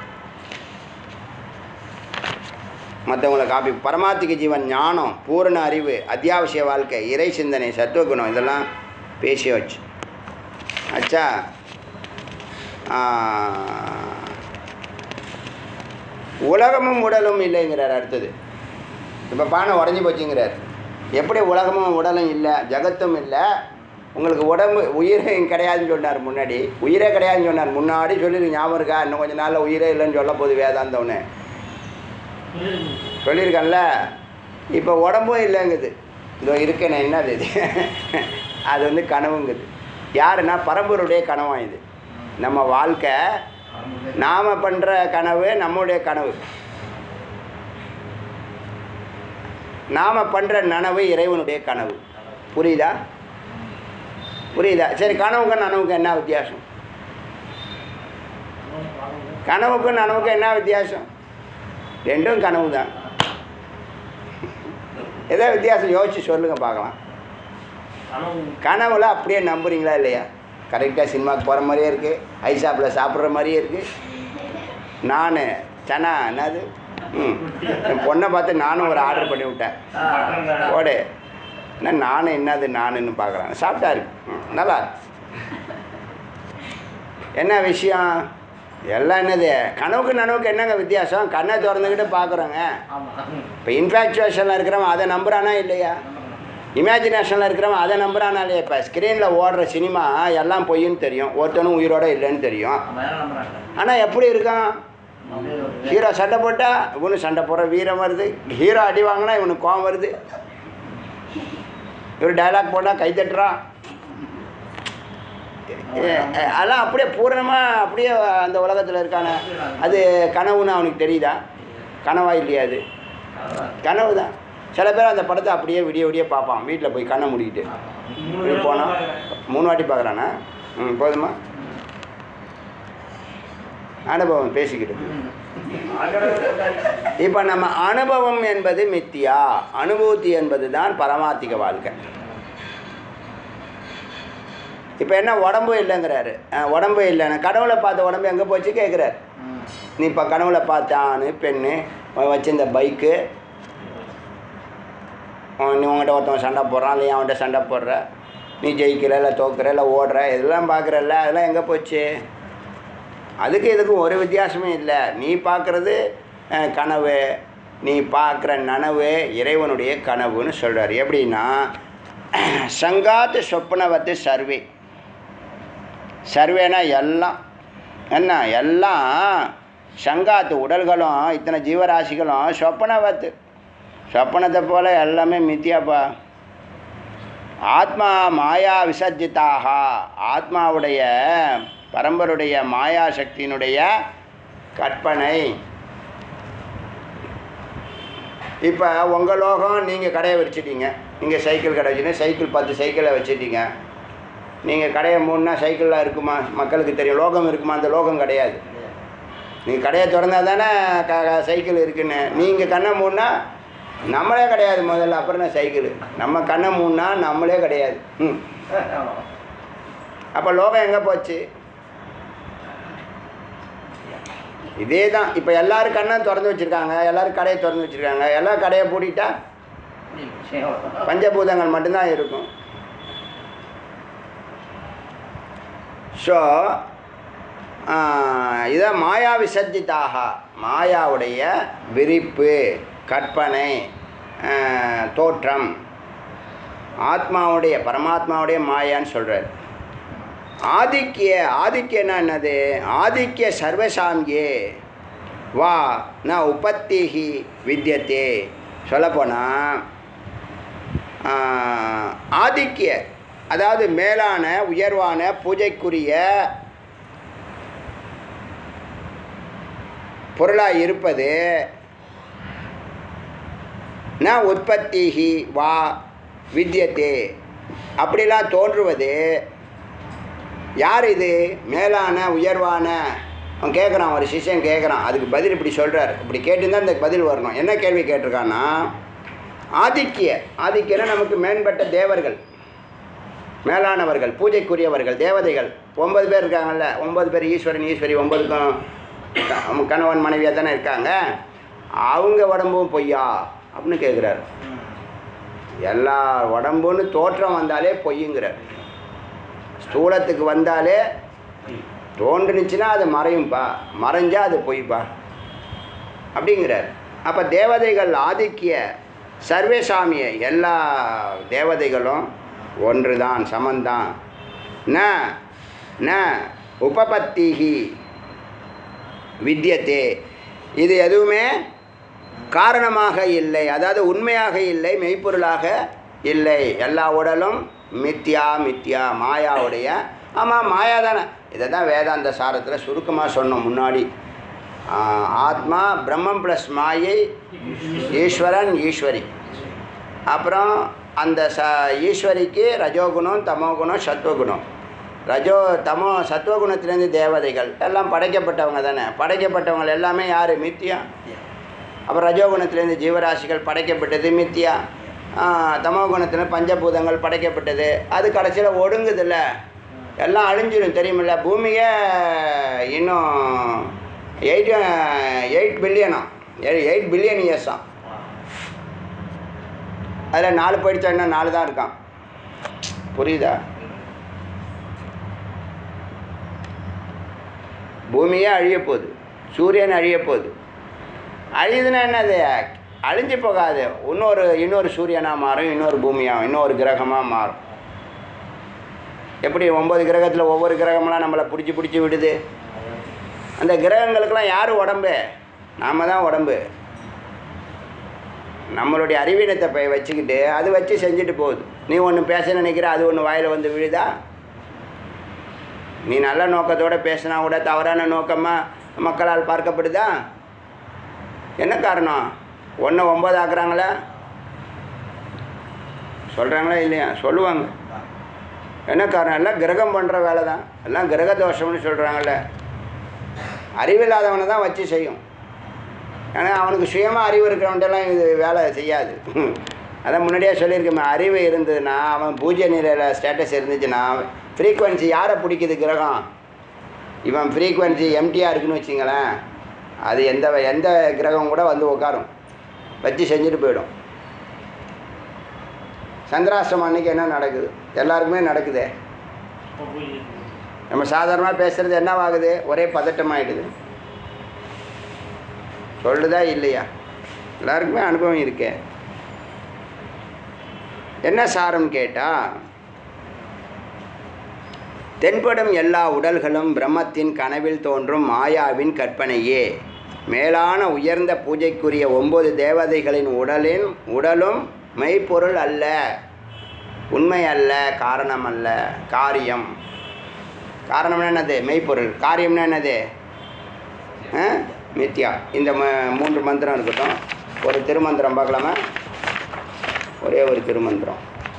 மற்றவங்களை காப்பி. பரமாத்திக ஜீவன், ஞானம், பூரண அறிவு, அத்தியாவசிய வாழ்க்கை, இறை சிந்தனை, சத்துவகுணம், இதெல்லாம் பேசி வச்சு. ஆச்சா? உலகமும் உடலும் இல்லைங்கிறார். அடுத்தது இப்போ பானை உடஞ்சி போச்சுங்கிறார். எப்படி உலகமும் உடலும் இல்லை, ஜகத்தும் இல்லை, உங்களுக்கு உடம்பு உயிரும் கிடையாதுன்னு சொன்னார். முன்னாடி உயிரே கிடையாதுன்னு சொன்னார். முன்னாடி சொல்லி ஞாபகம் இருக்கா? இன்னும் கொஞ்சம் நாளில் உயிரே இல்லைன்னு சொல்ல போது வேதாந்தவனு சொல்லியிருக்கேன்ல. இப்போ உடம்பும் இல்லைங்குது. இதோ இருக்கேன் என்னது இது? அது வந்து கனவுங்குது. யாருன்னா பரம்பருடைய கனவாக இது. நம்ம வாழ்க்கை நாம் பண்ணுற கனவு நம்முடைய கனவு. நாம் பண்ணுற நனவு இறைவனுடைய கனவு. புரியுதா? புரியுதா? சரி, கனவுக்கும் நனவுக்கும் என்ன வித்தியாசம்? கனவுக்கும் நனவுக்கும் என்ன வித்தியாசம்? ரெண்டும் கனவு தான். ஏதோ வித்தியாசம் யோசிச்சு சொல்லுங்கள் பார்க்கலாம். கனவுல அப்படியே நம்புறீங்களா இல்லையா? கரெக்டாக சினிமாவுக்கு போகிற மாதிரியே இருக்குது, ஐஷாப்பில் சாப்பிட்ற மாதிரியே இருக்குது. நான் சனா என்னது என் பொண்ணை பார்த்து நானும் ஒரு ஆர்டர் பண்ணி விட்டேன். ஓடு என்ன நானும் என்னது நானுன்னு பார்க்குறேன். சாப்பிட்டா இருக்கு, நல்லா என்ன விஷயம்? எல்லாம் என்னது? கனவுக்கு நனவுக்கு என்னங்க வித்தியாசம்? கண்ணை திறந்துக்கிட்டு பார்க்குறோங்க. இப்போ இன்ஃபேக்சுவேஷனில் இருக்கிறவன் அதை நம்புறானா இல்லையா? இமேஜினேஷனில் இருக்கிறவன் அதை நம்புறானா இல்லையா? இப்போ ஸ்க்ரீனில் ஓடுற சினிமா எல்லாம் பொய்ன்னு தெரியும், ஒருத்தனும் உயிரோட இல்லைன்னு தெரியும். ஆனால் எப்படி இருக்கான்? ஹீரோ சண்டை போட்டால் இவனு சண்டை போடுற வீரம் வருது, ஹீரோ அடி வாங்கினா இவனுக்கு கோவம் வருது, இவர் டைலாக் போட்டால் கை தட்டுறான். அதெல்லாம் அப்படியே பூரணமாக அப்படியே அந்த உலகத்தில் இருக்கானே. அது கனவுன்னு அவனுக்கு தெரியுதா? கனவா இல்லையா? அது கனவு தான். சில பேர் அந்த படத்தை அப்படியே விடிய விடிய பார்ப்பான், வீட்டில் போய் கண்ணை மூடிக்கிட்டு. போனால் 3 வாட்டி பார்க்குறானா? போதுமா? அனுபவம் பேசிக்கிட்டு. இப்போ நம்ம அனுபவம் என்பது மித்தியா, அனுபூதி என்பது தான் பரமாத்திக வாழ்க்கை. இப்போ என்ன உடம்பு இல்லைங்கிறாரு. உடம்பு இல்லைன்னு கனவுல பார்த்த உடம்பு எங்கே போச்சு கேட்குறாரு. நீ இப்போ கனவுல பார்த்த ஆண் பெண்ணு வச்சிருந்த பைக்கு, நீ உங்கள்கிட்ட ஒருத்தவன் சண்டை போடுறான், இல்லை அவன்கிட்ட சண்டை போடுற, நீ ஜெயிக்கிற இல்லை தோக்குற இல்லை ஓடுற, இதெல்லாம் பார்க்குறல்ல, அதெல்லாம் எங்கே போச்சு? அதுக்கு இதுக்கும் ஒரு வித்தியாசமே இல்லை. நீ பார்க்குறது கனவு, நீ பார்க்குற நனவு இறைவனுடைய கனவுன்னு சொல்கிறார். எப்படின்னா சங்காத்து சொப்பனவத்து சர்வே. சர்வேனா எல்லாம் என்ன? எல்லாம் சங்காத்து உடல்களும் இத்தனை ஜீவராசிகளும் சொப்பனவத்து, சொப்பனத்தை போல் எல்லாமே மித்தியாப்பா. ஆத்மா மாயா விசர்ஜிதாக, ஆத்மாவுடைய பரம்பருடைய மாயா சக்தியினுடைய கற்பனை. இப்போ உங்கள் லோகம், நீங்கள் கடையை வச்சுட்டீங்க, நீங்கள் சைக்கிள் கடை வச்சுட்டீங்க, சைக்கிள் 10 சைக்கிளை வச்சுட்டீங்க. நீங்கள் கடையை மூணுனா சைக்கிள்லாம் இருக்குமா? மக்களுக்கு தெரியும். லோகம் இருக்குமா? அந்த லோகம் கிடையாது. நீங்கள் கடையை திறந்தால் தானே சைக்கிள் இருக்குன்னு. நீங்கள் கண்ணை மூணுனா நம்மளே கிடையாது முதல்ல, அப்புறம் தான் சைக்கிள். நம்ம கண்ணை மூணுனா நம்மளே கிடையாது. அப்போ லோகம் எங்கே போச்சு? இதே தான். இப்போ எல்லோரும் கண்ணை திறந்து வச்சுருக்காங்க, எல்லோரும் கடையை திறந்து வச்சுருக்காங்க. எல்லாம் கடையை பூட்டிட்டா பஞ்சபூதங்கள் மட்டும்தான் இருக்கும். ஸோ இதான் மாயா விசர்ஜிதாக, மாயாவுடைய விரிப்பு, கற்பனை, தோற்றம், ஆத்மாவுடைய பரமாத்மாவுடைய மாயான்னு சொல்கிறார். ஆதிக்கியன்னா என்னது? ஆதிக்கிய சர்வசாமியே வா ந உபத்திஹி வித்தியத்தே. சொல்லப்போனால் ஆதிக்கிய அதாவது மேலான உயர்வான பூஜைக்குரிய பொருளாக இருப்பது ந உற்பத்திஹி வா வித்தியத்தே. அப்படிலாம் தோன்றுவது யார் இது மேலான உயர்வான? அவன் கேட்குறான், ஒரு சிஷ்யன் கேட்குறான், அதுக்கு பதில் இப்படி சொல்கிறார். இப்படி கேட்டுருந்தால் இந்த பதில் வரணும். என்ன கேள்வி கேட்டிருக்கான்னா, ஆதிக்கியனா நமக்கு மேம்பட்ட தேவர்கள், மேலானவர்கள், பூஜைக்குரியவர்கள், தேவதைகள் 9 பேர் இருக்காங்கல்ல. 9 பேர் ஈஸ்வரன் ஈஸ்வரி 9க்கும் கணவன் மனைவியாக தானே இருக்காங்க. அவங்க உடம்பும் பொய்யா அப்படின்னு கேட்குறாரு. எல்லா உடம்புன்னு தோற்றம் வந்தாலே பொய்யுங்கிறார். ஸ்தூலத்துக்கு வந்தாலே தோன்றுனுச்சுன்னா அது மறையும்பா, மறைஞ்சால் அது பொய்ப்பா அப்படிங்கிறார். அப்போ தேவதைகள் ஆதிக்கிய சர்வேசாமிய எல்லா தேவதைகளும் ஒன்று தான், சமந்தான். ந உபபத்திஹி வித்யத்தே, இது எதுவுமே காரணமாக இல்லை, அதாவது உண்மையாக இல்லை, மெய்ப்பொருளாக இல்லை. எல்லா உடலும் மித்யா மித்யா மாயாவுடைய. ஆமாம், மாயா தானே. இதை தான் வேதாந்த சாரத்தில் சுருக்கமாக சொன்னோம் முன்னாடி. ஆத்மா பிரம்மம் ப்ளஸ் மாயை ஈஸ்வரன் ஈஸ்வரி. அப்புறம் அந்த ஈஸ்வரிக்கு ரஜோகுணம் தமோகுணம் சத்வகுணம். சத்வகுணத்துலேருந்து தேவதைகள் எல்லாம் படைக்கப்பட்டவங்க தானே. படைக்கப்பட்டவங்க எல்லாமே யார்? மித்தியா. அப்புறம் ரஜோகுணத்துலேருந்து ஜீவராசிகள் படைக்கப்பட்டது மித்தியா. தமோகுணத்தில் பஞ்சபூதங்கள் படைக்கப்பட்டது. அது கடைசியில் ஒடுங்குதில்ல, எல்லாம் அழிஞ்சிடும் தெரியுமில்ல. பூமியே இன்னும் 8 பில்லியன் இயர்ஸாம். அதில் 4 போயிடுச்சா, இன்னும் 4 தான் இருக்கான். புரியுதா? பூமியே அழிய போகுது, சூரியன் அழிய போகுது. அழியுதுன்னா என்னது? அழிஞ்சு போகாது. இன்னொரு சூரியனாக மாறும், இன்னொரு பூமியாகும், இன்னொரு கிரகமாக மாறும். எப்படி 9 கிரகத்தில் ஒவ்வொரு கிரகமெல்லாம் நம்மளை பிடிச்சி விடுது. அந்த கிரகங்களுக்கெல்லாம் யார் உடம்பு? நாம் தான் உடம்பு. நம்மளுடைய அறிவீனத்தை வச்சுக்கிட்டு அது வச்சு செஞ்சுட்டு போகுது. நீ ஒன்று பேச நினைக்கிற, அது ஒன்று வாயில் வந்து விழுதா? நீ நல்ல நோக்கத்தோடு பேசினா கூட தவறான நோக்கமாக மக்களால் பார்க்கப்படுதா? என்ன காரணம்? 9 ஆக்குறாங்களா? சொல்கிறாங்களா இல்லையா? சொல்லுவாங்க. என்ன காரணம்? எல்லாம் கிரகம் பண்ணுற வேலை தான். எல்லாம் கிரக தோஷம்னு சொல்கிறாங்கல்ல. அறிவில்லாதவனை தான் வச்சு செய்யும். ஏன்னா அவனுக்கு சுயமாக அறிவு இருக்கிறவன்ட்டெல்லாம் இது வேலை செய்யாது. அதான் முன்னாடியே சொல்லியிருக்கேன், அறிவு இருந்ததுன்னா, அவன் பூஜ்ய நிலையில் ஸ்டேட்டஸ் இருந்துச்சுன்னா, ஃப்ரீக்குவென்சி யாரை பிடிக்குது? கிரகம். இவன் ஃப்ரீக்குவென்சி எம்டியாக இருக்குன்னு வச்சிங்களேன், அது எந்த கிரகம் கூட வந்து உட்காரும், வச்சு செஞ்சுட்டு போயிடும். சந்திராஷ்டிரமம் அன்றைக்கி என்ன நடக்குது? எல்லாருக்குமே நடக்குதே. நம்ம சாதாரணமாக பேசுகிறது என்னவாகுது? ஒரே பதட்டமாகிடுது. சொல்லுதா இல்லையா? எல்லாருக்குமே அனுபவம் இருக்கே. என்ன சாரம் கேட்டால், தென்படும் எல்லா உடல்களும் பிரம்மத்தின் கனவில் தோன்றும் மாயாவின் கற்பனையே. மேலான உயர்ந்த பூஜைக்குரிய 9 தேவதைகளின் உடலும் மெய்ப்பொருள் அல்ல, உண்மை அல்ல, காரணம் அல்ல. காரியம். காரணம்னா என்னது? மெய்ப்பொருள். காரியம்னா என்னது? மித்யா. இந்த 3 மந்திரம் இருக்கட்டும். ஒரு திருமந்திரம் பார்க்கலாமா? ஒரே ஒரு திருமந்திரம்.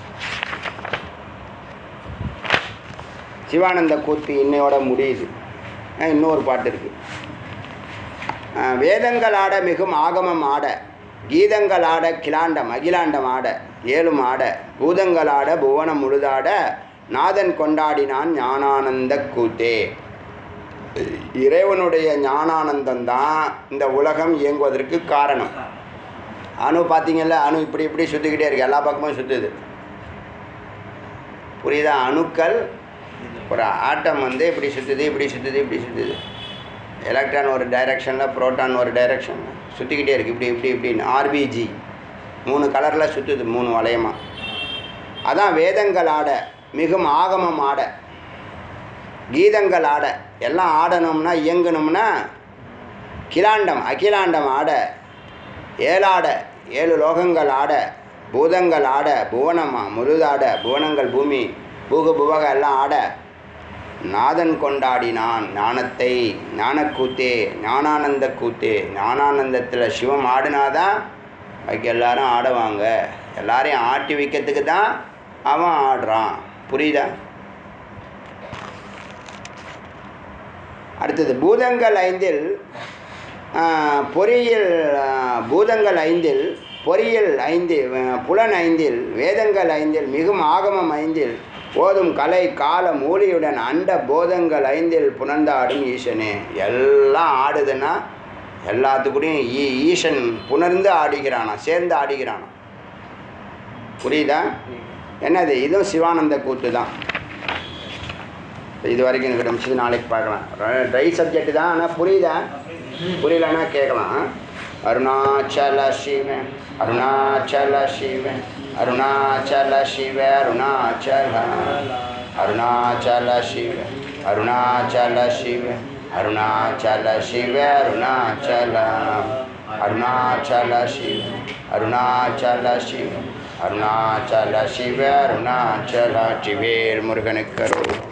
சிவானந்த கூத்து இன்னையோட முடியுது. இன்னொரு பாட்டு இருக்குது. வேதங்கள் ஆட மிகும் ஆகமம் ஆட, கீதங்கள் ஆட கிலாண்டம் அகிலாண்டம் ஆட, 7 ஆட, பூதங்கள் ஆட புவனம் முழுதாட, நாதன் கொண்டாடினான் ஞானானந்த கூத்தே. இறைவனுடைய ஞானானந்தந்தான் இந்த உலகம் இயங்குவதற்கு காரணம். அணு பார்த்தீங்கல்ல, அணு இப்படி சுற்றிக்கிட்டே இருக்குது, எல்லா பக்கமும் சுற்றுது. புரியுதா? அணுக்கள், ஒரு ஆட்டம் வந்து இப்படி சுற்றுது. எலக்ட்ரான் ஒரு டைரெக்ஷனில், புரோட்டான் ஒரு டைரெக்ஷனில் சுற்றிக்கிட்டே இருக்குது. இப்படின்னு ஆர்பிஜி 3 கலரில் சுற்றுது, 3 வளையமாக. அதான் வேதங்கள் ஆட மிகும் ஆகமம் ஆட, கீதங்கள் ஆட. எல்லாம் ஆடணும்னா இயங்கணும்னா கிலாண்டம் அகிலாண்டம் ஆட, 7 ஆட, 7 லோகங்கள் ஆட, பூதங்கள் ஆட, புவனமா முழுதாட, புவனங்கள் பூமி புவக எல்லாம் ஆட, நாதன் கொண்டாடினான் ஞானத்தை. ஞானக்கூத்தே, ஞானானந்த கூத்தே. ஞானானந்தத்தில் சிவம் ஆடினாதான் பாக்கி எல்லாரும் ஆடுவாங்க. எல்லாரையும் ஆட்டி வைக்கிறதுக்கு தான் அவன் ஆடுறான். புரியுதா? அடுத்தது பூதங்கள் ஐந்தில் பொறியியல் பூதங்கள் ஐந்தில் பொறியியல் ஐந்து புலன் ஐந்தில் வேதங்கள் ஐந்தில் மிகும் ஆகமம் ஐந்தில் ஓதும் கலை கால மூலியுடன் அண்ட போதங்கள் ஐந்தில் புணர்ந்தாடும் ஈசனே. எல்லாம் ஆடுதுன்னா எல்லாத்துக்கூடையும் ஈசன் புணர்ந்து ஆடுகிறானா, சேர்ந்து ஆடுகிறானா. புரியுதா? என்னது? இதுவும் சிவானந்த கூத்து தான். இது வரைக்கும் எனக்கு முடிச்சது, நாளைக்கு பார்க்கலாம். ட்ரை சப்ஜெக்ட் தான், ஆனால் புரியுதா? புரியலன்னா கேட்கலாம். அருணாச்சல சிவ அருணாச்சல சிவ அருணாச்சல சிவ அருணாச்சல அருணாச்சல சிவ அருணாச்சல சிவ அருணாச்சல சிவ அருணாச்சல அருணாச்சல சிவ அருணாச்சல சிவ அருணாச்சல சிவ அருணாச்சல. வெற்றிவேல் முருகனுக்கு அருள்.